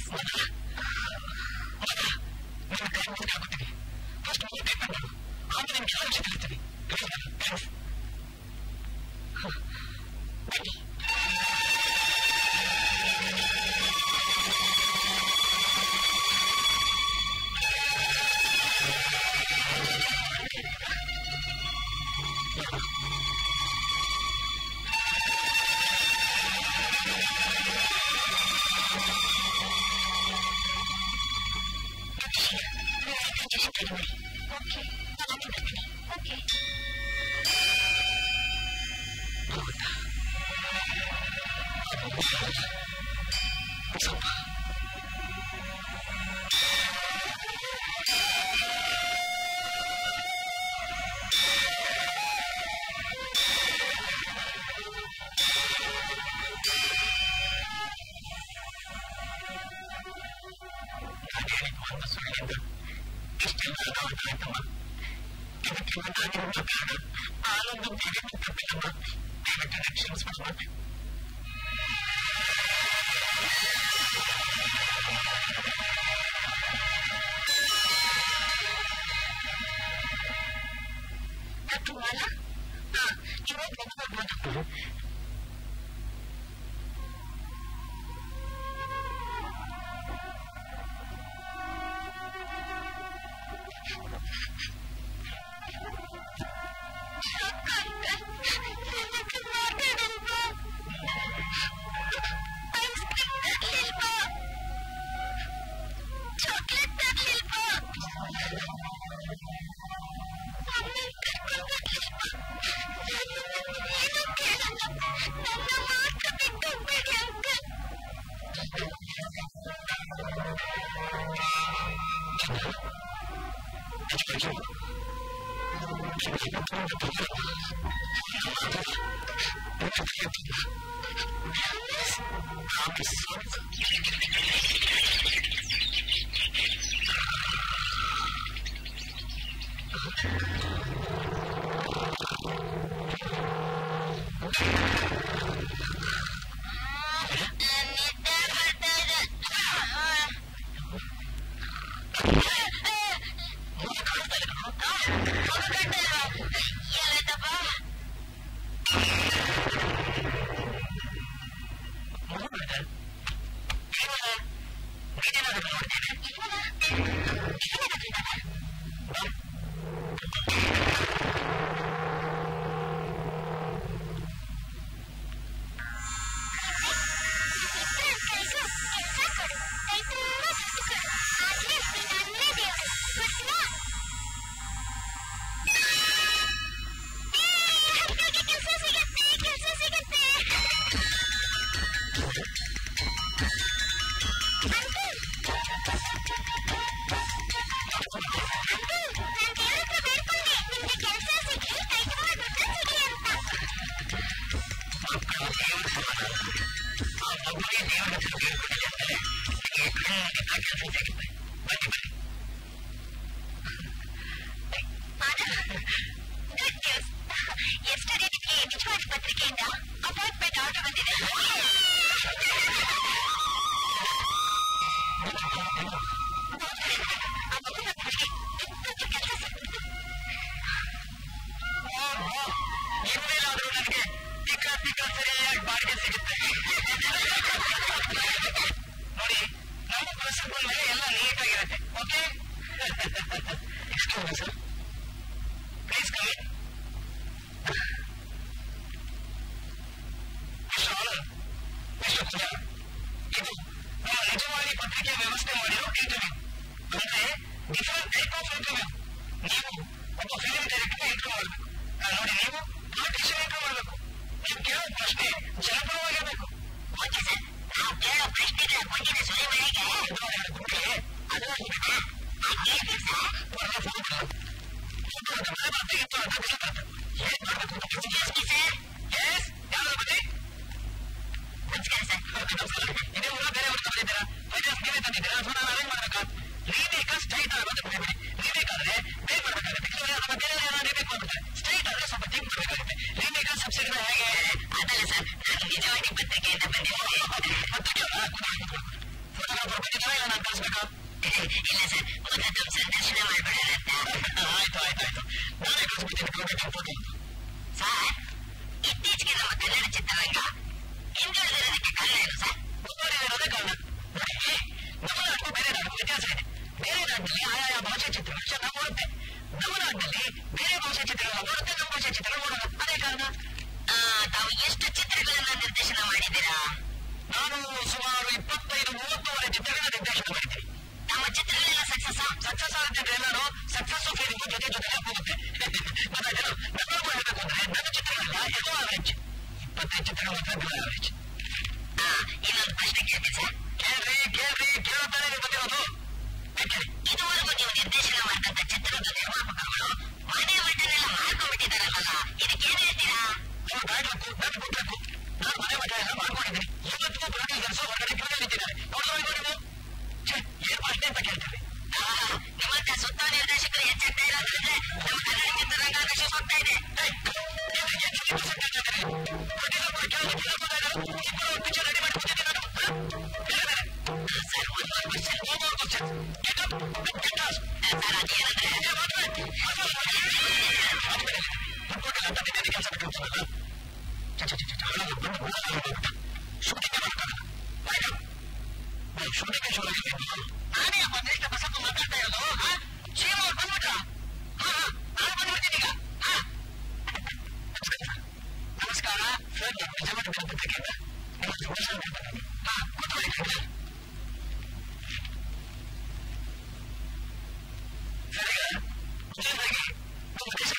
ಮುಖ್ಯವಾಗಿ ನಮ್ಮ ದೇಶ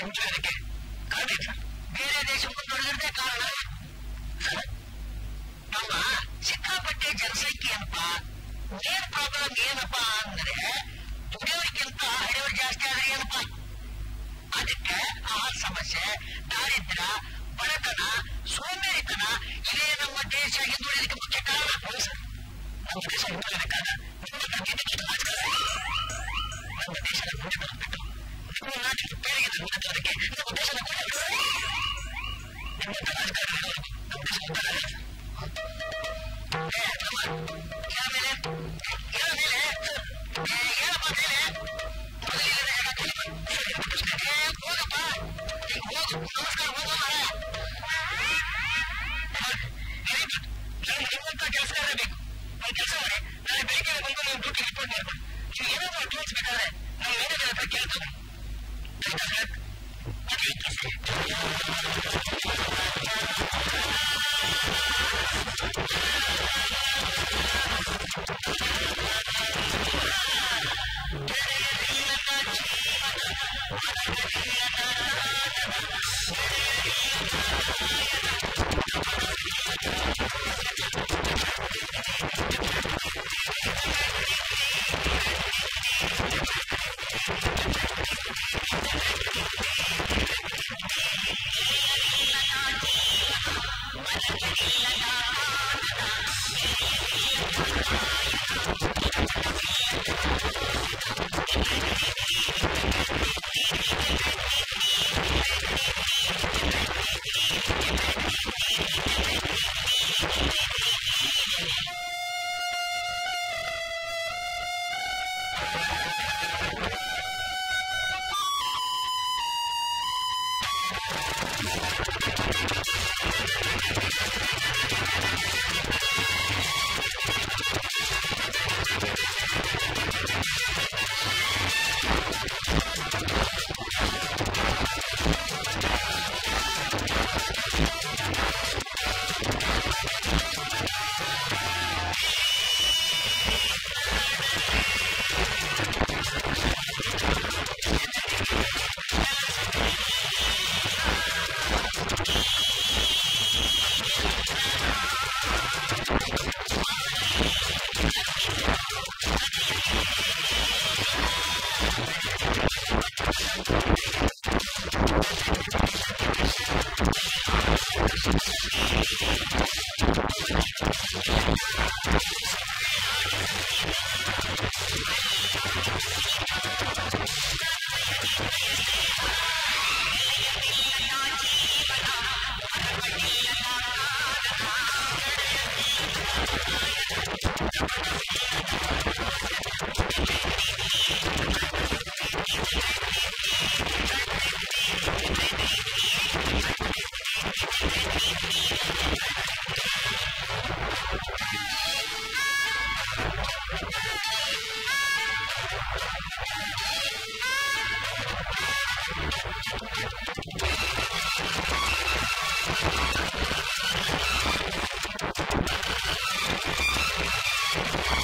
ಮುಂಚೆದಕ್ಕೆ ಕಾರಣ ಸರ್ ಬೇರೆ ದೇಶ ಮುಂದುವರೆದಿರದೆ ಕಾರಣ ಸರ್ ನಮ್ಮ ಸಿಕ್ಕಾಪಟ್ಟೆ ಜನಸಂಖ್ಯೆ ಏನಪ್ಪ ಮೇನ್ ಪ್ರಾಬ್ಲಮ್ ಏನಪ್ಪಾ ಅಂದ್ರೆ ದುಡಿಯೋರಿಗಿಂತ ಹಳೆಯವರು ಜಾಸ್ತಿ ಆದ್ರೆ ಏನಪ್ಪಾ ಅದಕ್ಕೆ ಆಹಾರ ಸಮಸ್ಯೆ ದಾರಿದ್ರ್ಯ ಬಡತನ ಸೋಂಬೇರಿತನ ಇದೇ ನಮ್ಮ ದೇಶ ಹಿಂದುಳಿದಕ್ಕೆ ಮುಖ್ಯ ಕಾರಣ ಸರ್ ನಮ್ಮ ದೇಶ ಹಿಂದುಳಿದ ಕಾರಣ ನಮ್ಮ ದೇಶದ ಗುಂಡಿ ಬಿಟ್ಟು ನಿಮ್ಮ ನಾಟಿನ ಬೇರೆಗೆ ಅದಕ್ಕೆ ನಮ್ಮ ದೇಶದ ನಿಮ್ಮಂತ ರಾಜಕಾರಣಿಗಳು ನಮ್ಮ ದೇಶ ಉದ್ದಾರ ಆಮೇಲೆ ಯಾವ ಮೇಲೆ ಏನಪ್ಪ ಮೇಲೆ ಹೋಗಪ್ಪ ಹೋಗು ನಮಸ್ಕಾರ ಹೋಗೋ ನಿಮ್ಮಂತ ಕೆಲಸಗಾರ ಬೇಕು ಒಂದು ಕೆಲಸ ಮಾಡಿ ನಾಳೆ ಬೆಳಿಗ್ಗೆ ಬಂದು ನೀವು ಡ್ಯೂಟಿ ರಿಪೋರ್ಟ್ ಮಾಡ್ಕೊಂಡು ನೀವು ಏನಾದ್ರು ಅಡ್ವಾನ್ಸ್ ಬೇಕಾದ್ರೆ ನಮ್ಮ ಮ್ಯಾನೇಜರ್ ಹತ್ರ ಕೇಳ್ತೇವೆ ಆಯ್ತಾ ಸರ್ ಅದಕ್ಕೆ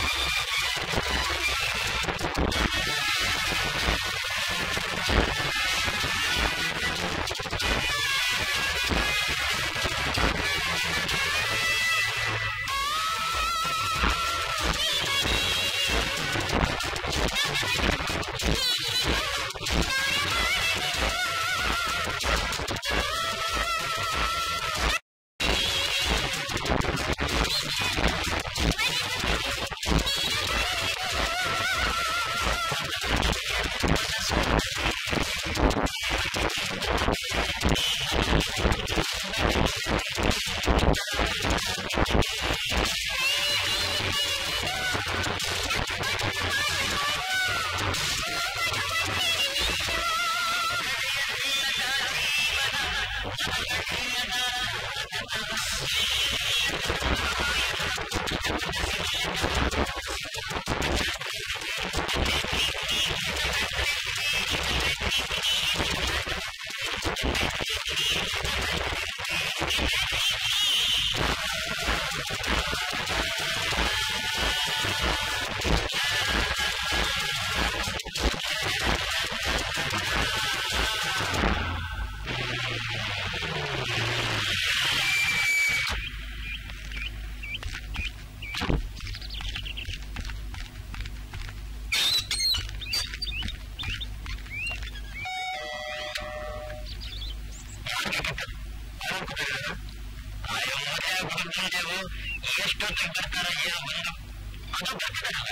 Thank you. ಎಷ್ಟೊತ್ತಿಗೆ ಬರ್ತಾರ ಏನೋ ಬಂದು ಅದು ಬರ್ತಾರಲ್ಲ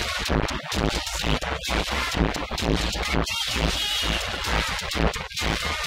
Thank you.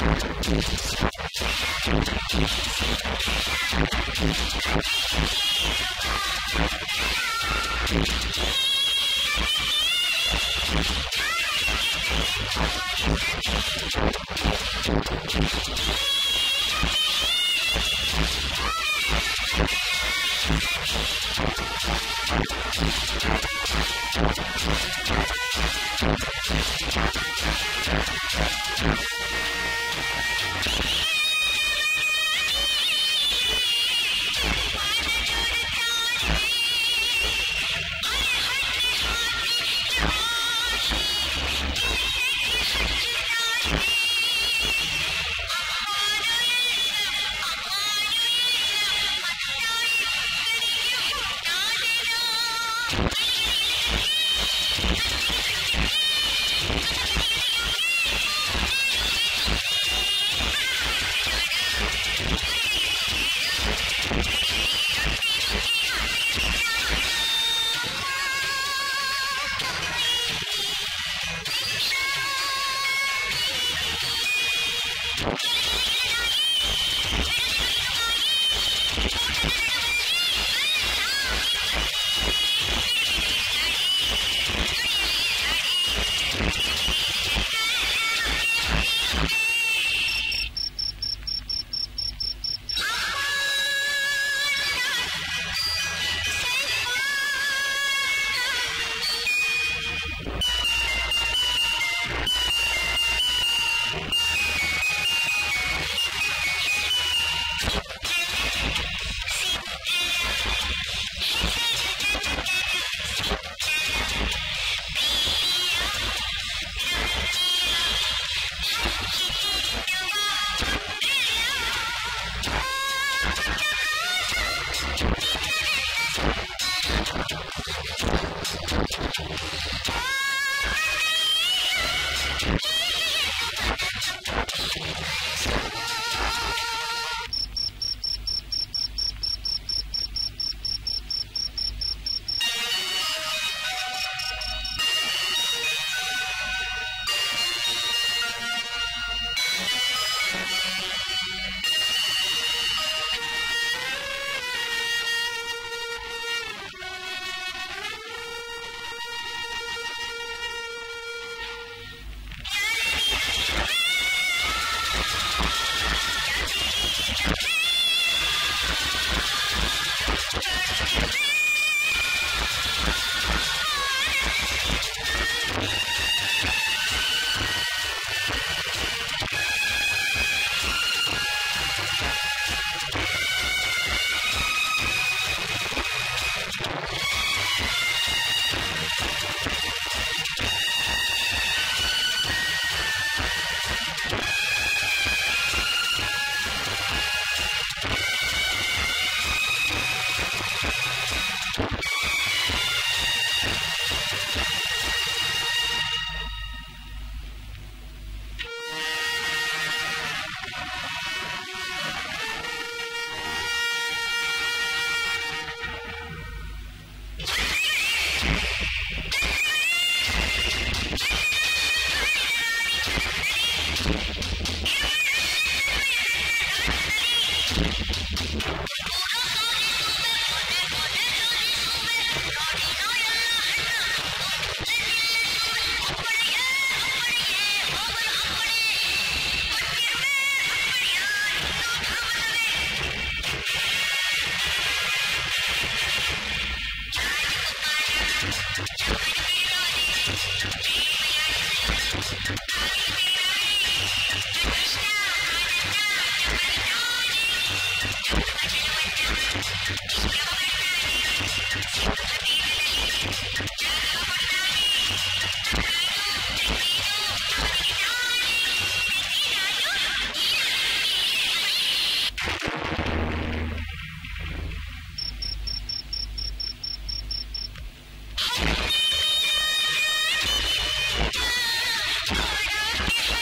Thank you.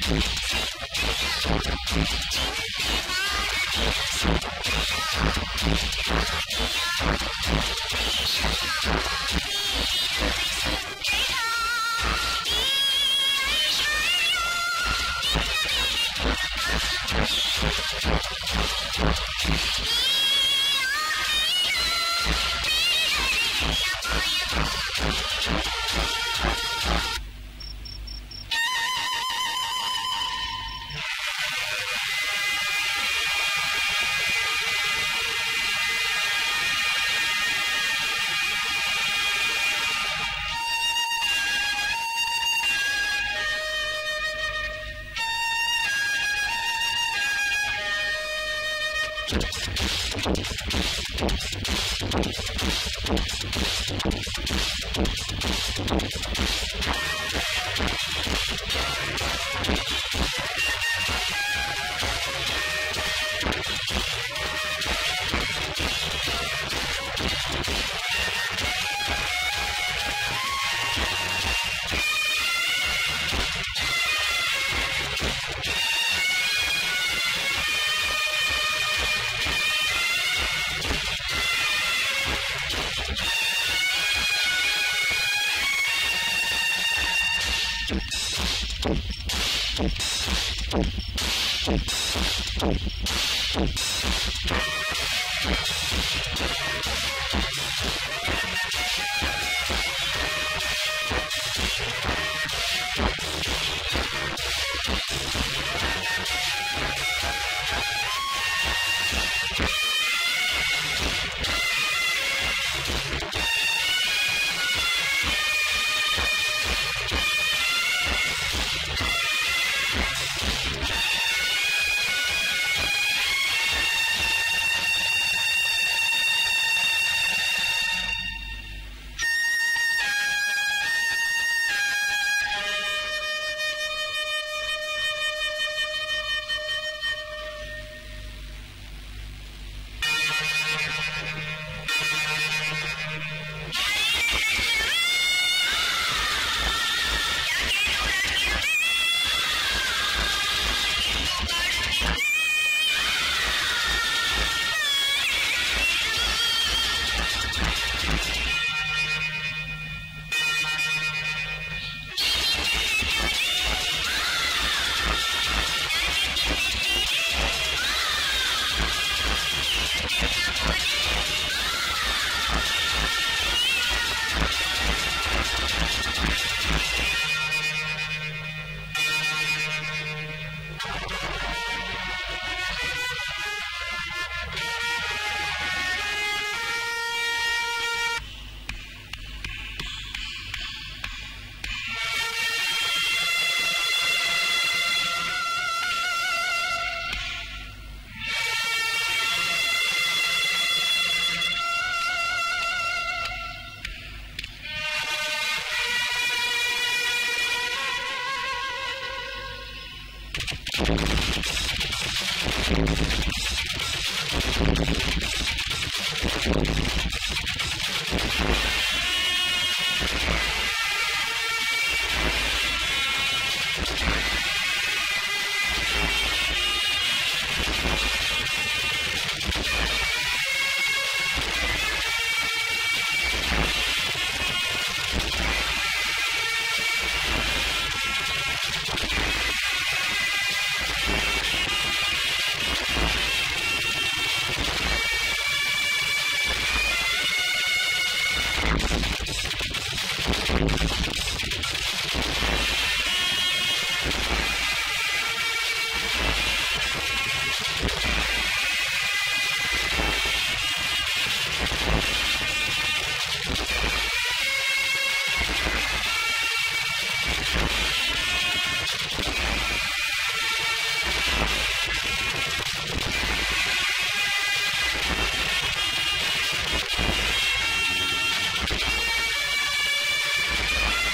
You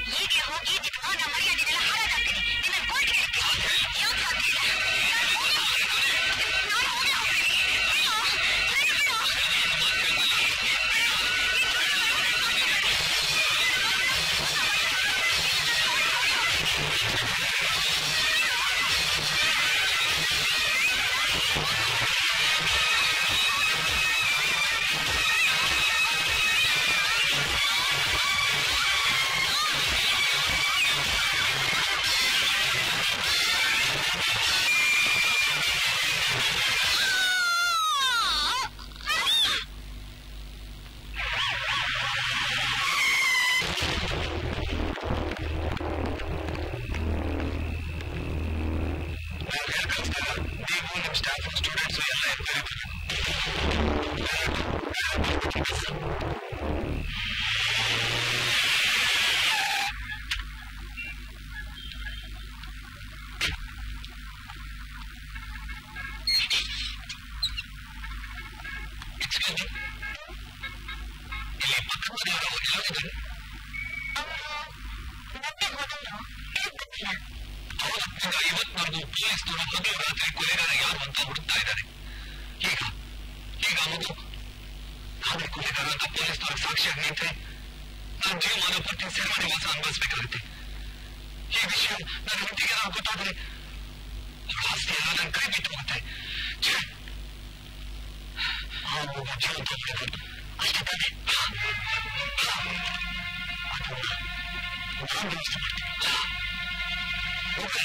ಈಗಲೇ ಹೋಗಿ ನಿನ್ನ ಮಾನ ಮರ್ಯಾದೆಲ್ಲ ಹಾಳಾಗ್ತೀನಿ. ನಿನ್ನ ಕೋರ್ಟ್ಗೆ ಯಾಕೆ ಹಾಕ್ತಿಲ್ಲ? ಇವತ್ವರೆಗೂ ಪೊಲೀಸ್ನವರು ಹಗಲು ರಾತ್ರಿ ಕೊಲೆಗಾರ ಯಾರು ಅಂತ ಹುಡುಕ್ತಾ ಇದ್ದಾರೆ. ಈಗ ಈಗ ಮಗು ನಾವೇ ಕೊಲೆಗಾರ ಅಂತ ಪೊಲೀಸ್ನವ್ರಿಗೆ ಸಾಕ್ಷಿಯಾಗಿ ನಿಂತ್ರೆ ನಾನು ಜೀವಮಾನ ಪಟ್ಟಿ ಸೆರೆಮನೆ ವಾಸ ಅನುಭವಿಸಬೇಕಾಗುತ್ತೆ. ಈ ವಿಷಯ ನನ್ನ ಹೆಂಡತಿಗೆ ನಾವು ಗೊತ್ತಾದ್ರೆ ಅವಳ ಆಸ್ತಿ ಎಲ್ಲ ನನ್ನ ಕೈ ಬಿಟ್ಟು ಹೋಗುತ್ತೆ. ಆ ಮಗು ಜೀವ ತಗೊಳ್ಬೇಕು ಅಷ್ಟೇ ತಾನೆ. ನಾನು ವ್ಯವಸ್ಥೆ ಮಾಡ್ತೀನಿ. Okay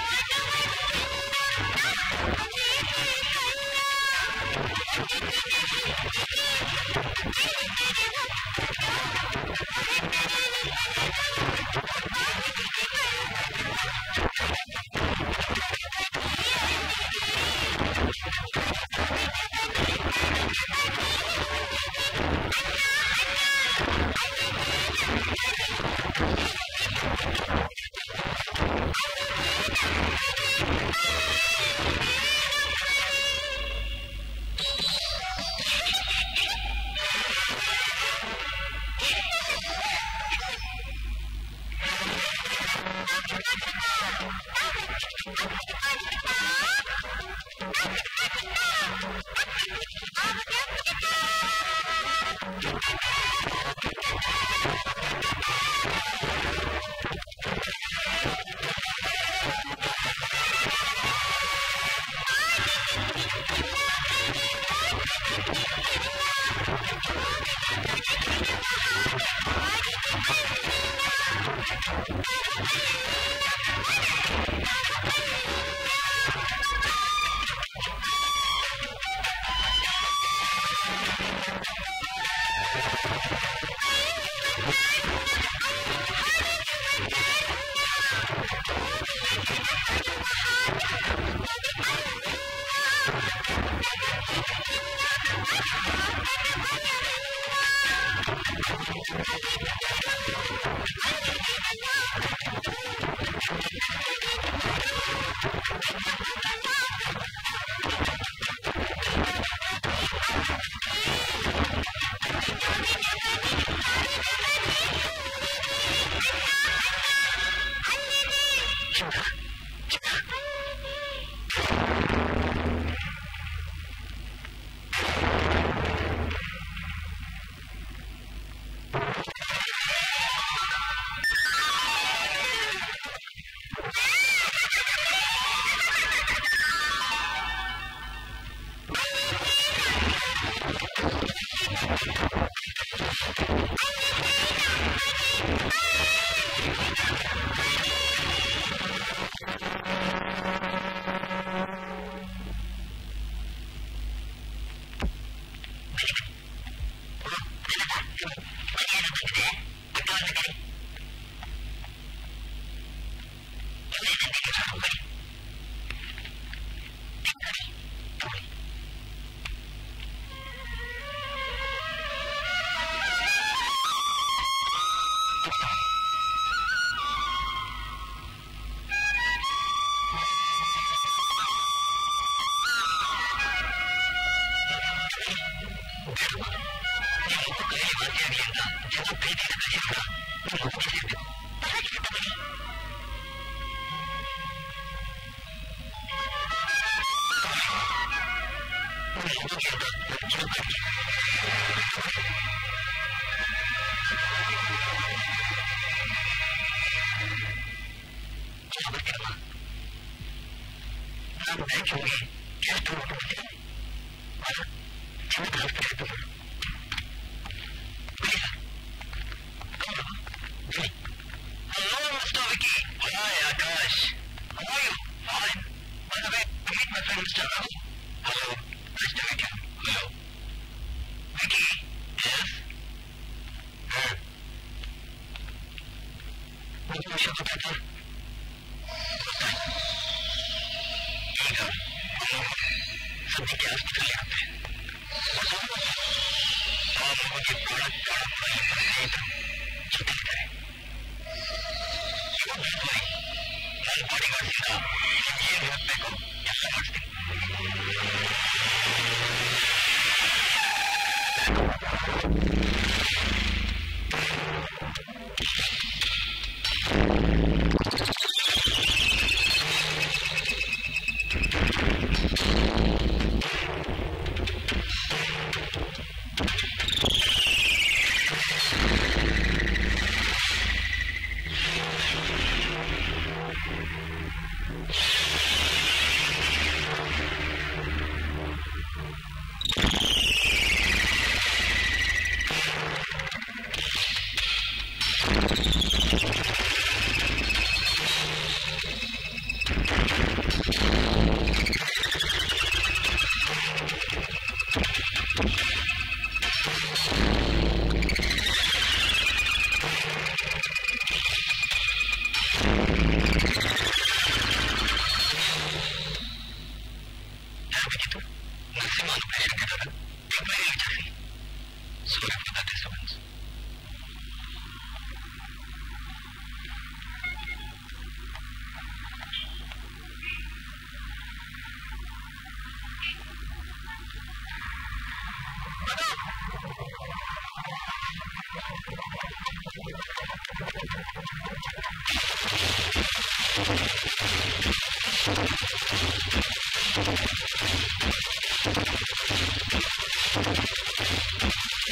Thank you.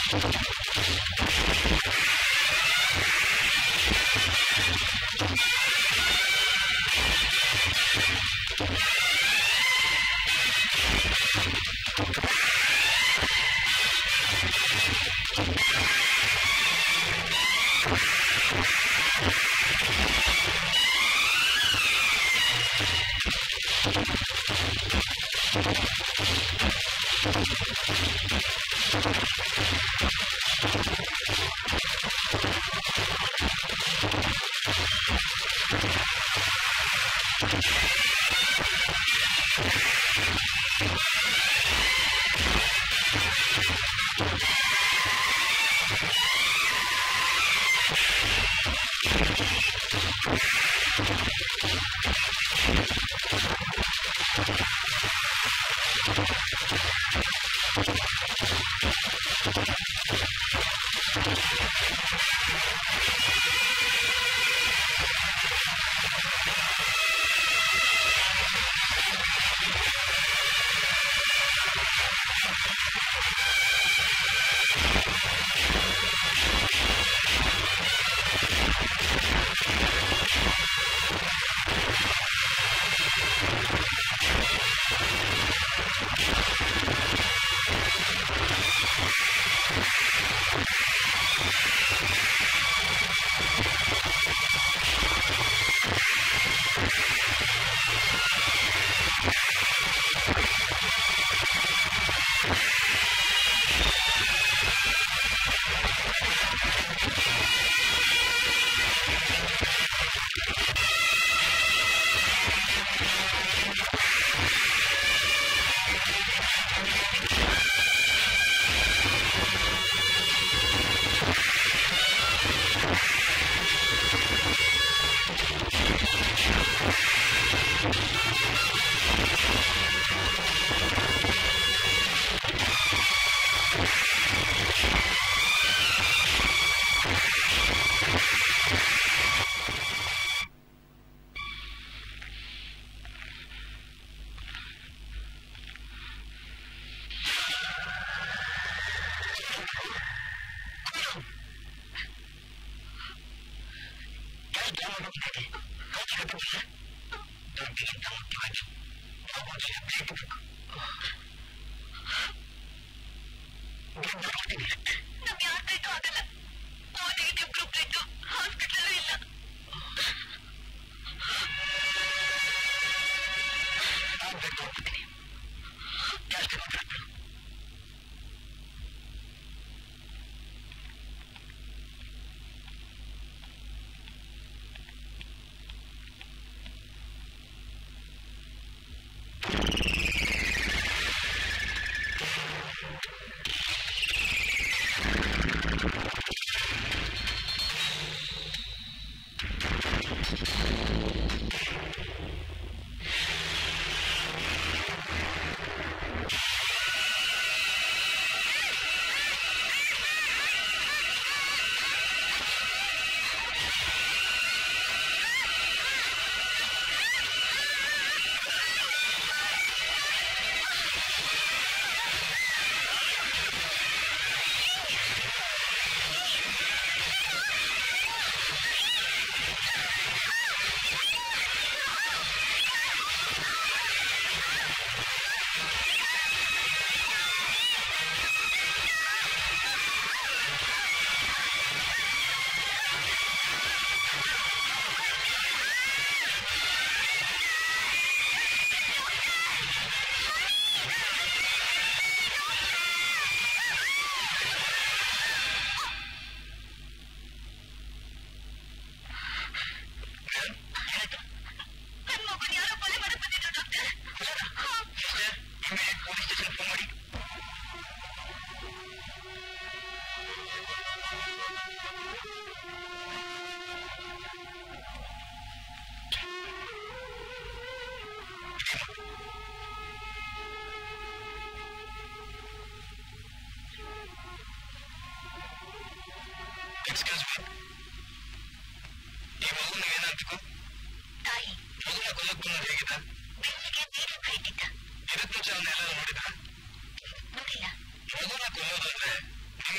ನೋಡಿದ ನೋಡಿಲ್ಲ.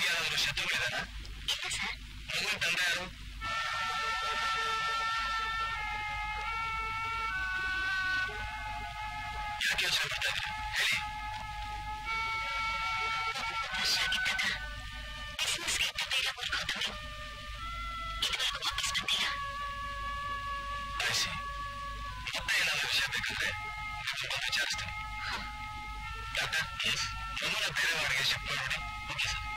ಶತ್ರುಗಳಿದಾರ? ಇಲ್ಲ ಸರ್. ಮಗುವಿನ ತಂದೆ ಯಾರು? ಯಾಕೆ ಯೋಚನೆ ಮಾಡ್ತಾ ಇದ್ರಿ ಹೇಳಿ. ವರ್ಷ ಆಗಿದ್ದಾಗ ಬಿಸಿನೆಸ್ಗೆ ಇದ್ದ ಬೇರೆ ಊರಿಗೆ ಹೋದವರು ಇದುವರೆಗೂ ವಾಪಸ್ ಬಂದಿಲ್ಲ. ಆಯ್ಸಿ ಮತ್ತೆ ಏನಾದ್ರು ವಿಷಯ ಬೇಕಂದ್ರೆ ಬಂದು ವಿಚಾರಿಸ್ತೀನಿ. ಡಾಕ್ಟರ್, ಎಸ್, ನಮ್ಮನ್ನ ಬೇರೆ ವಾರ್ಡ್ಗೆ ಶಿಫ್ಟ್ ಮಾಡಿ. Okay sir.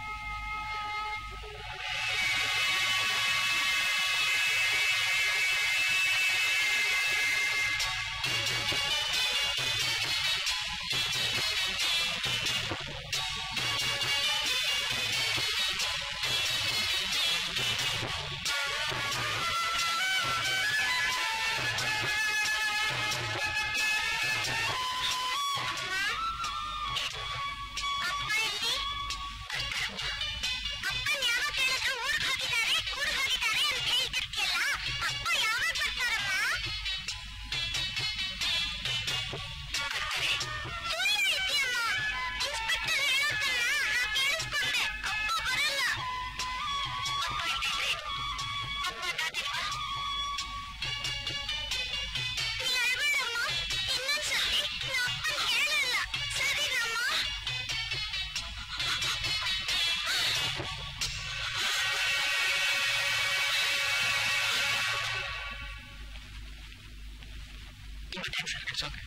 It's okay.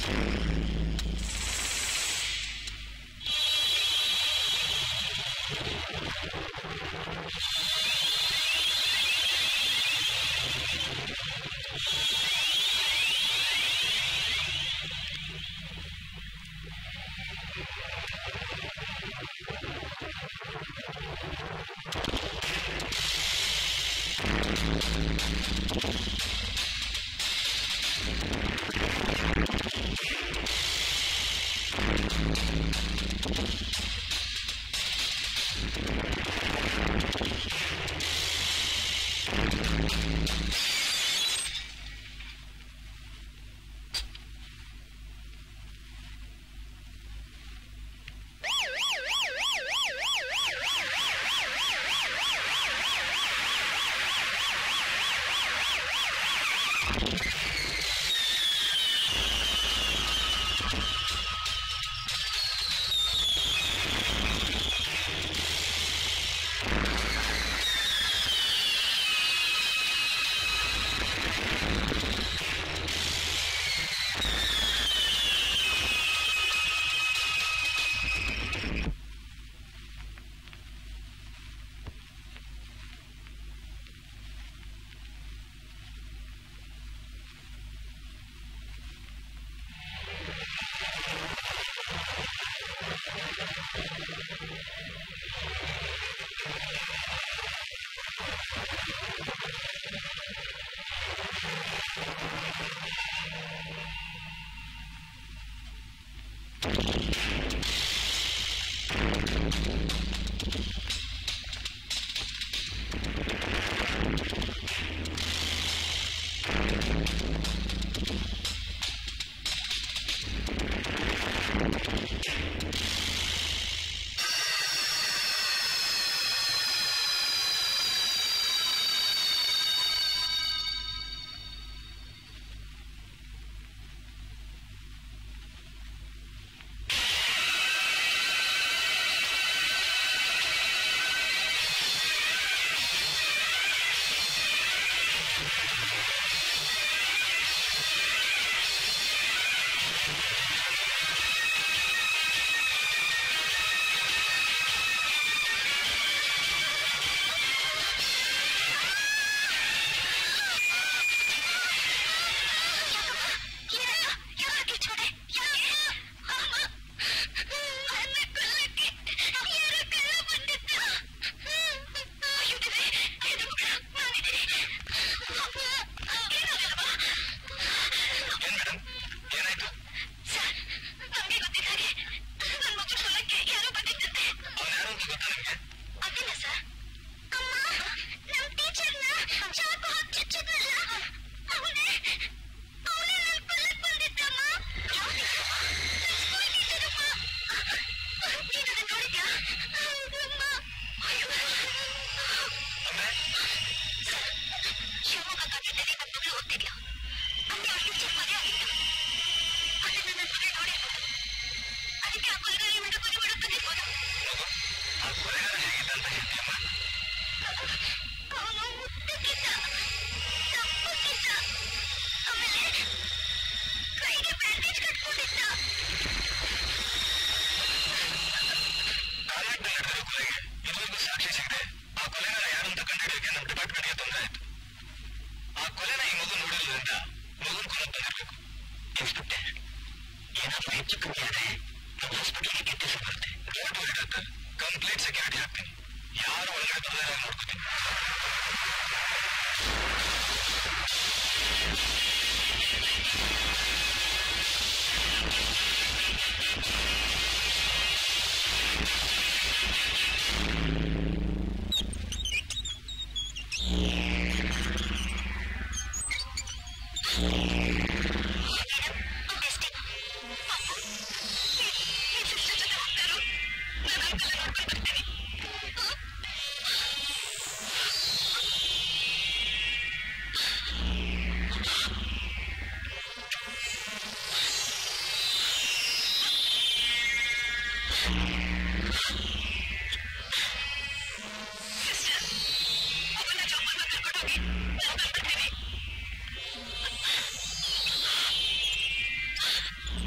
Sister,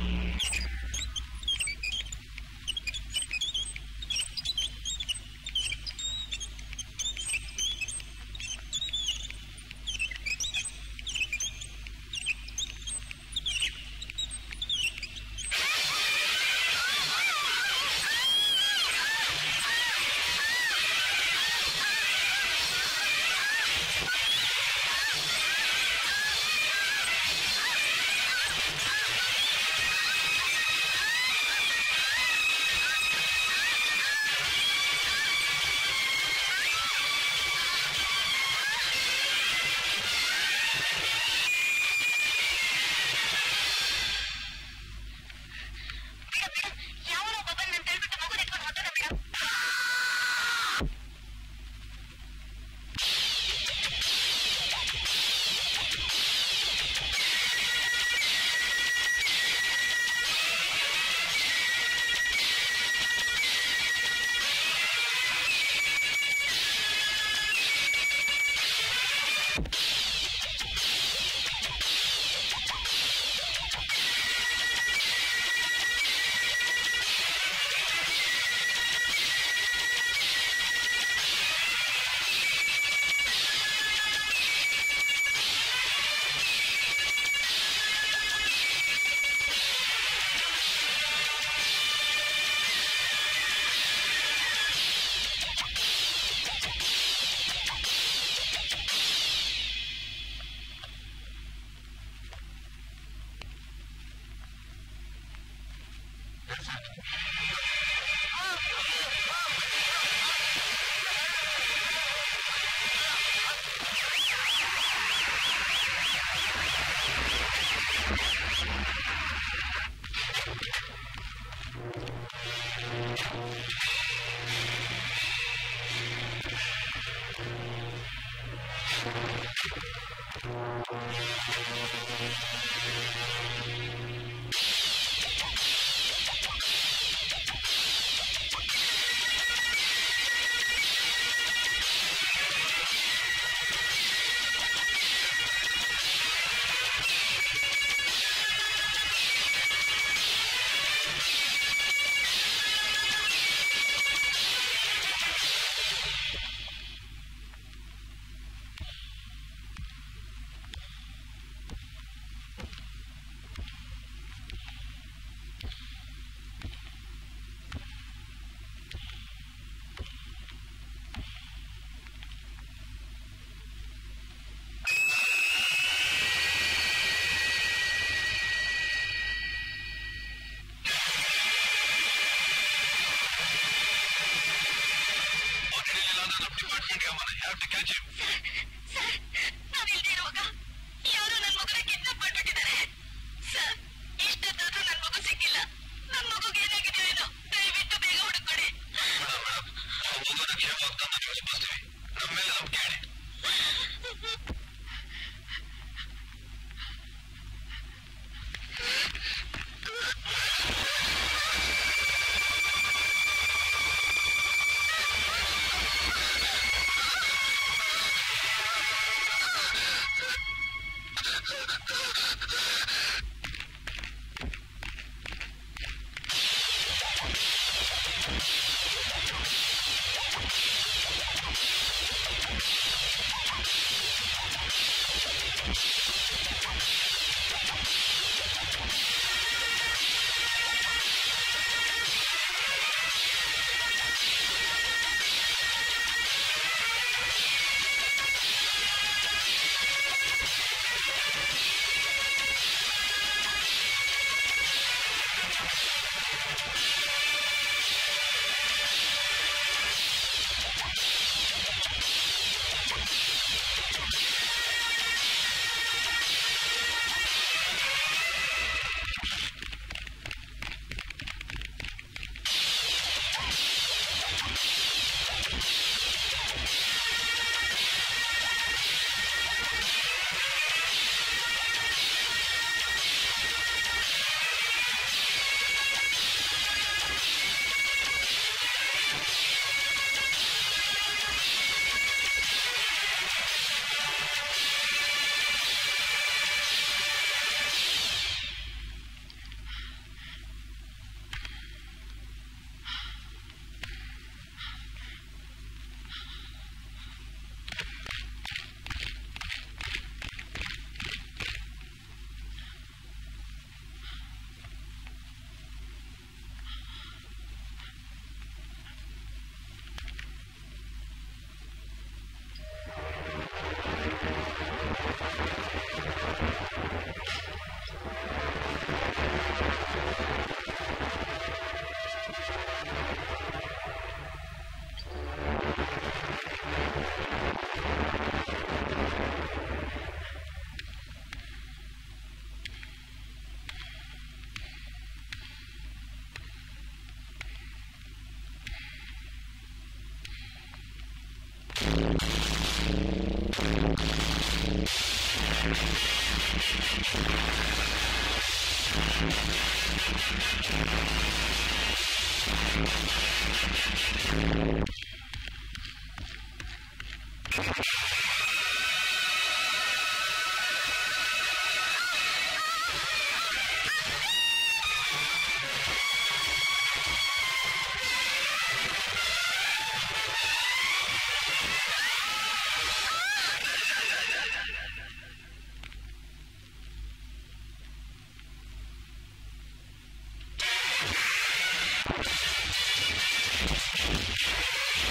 You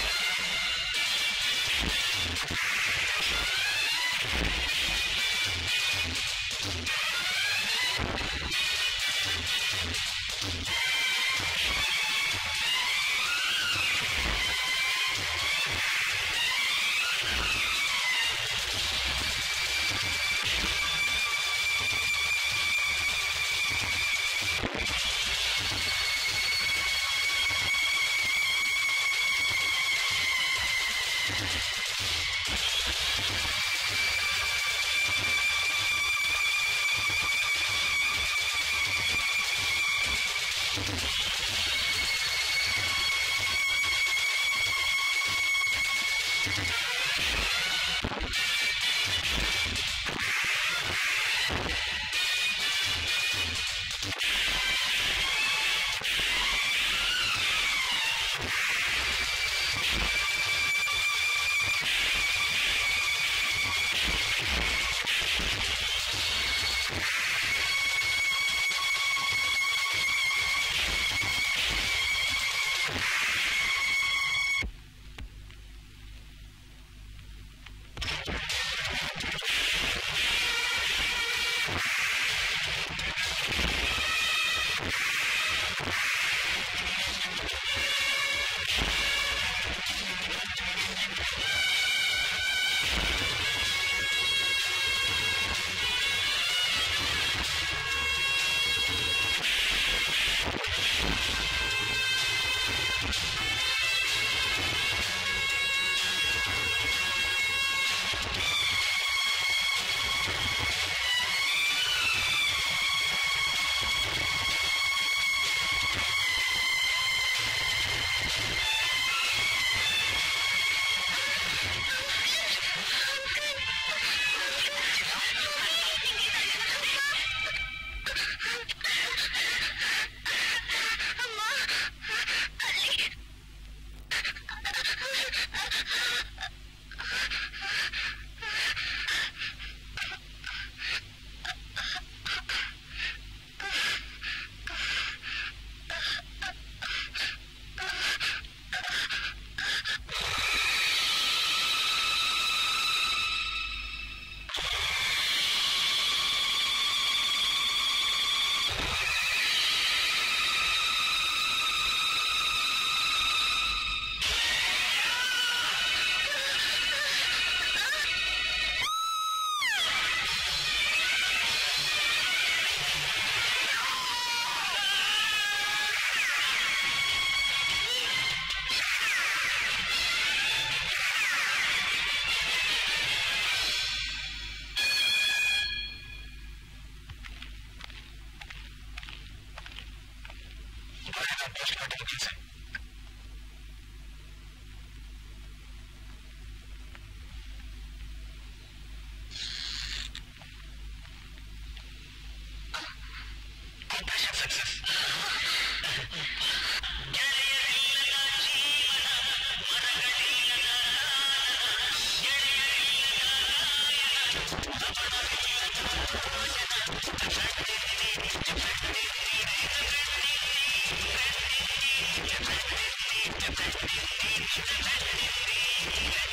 Thank you.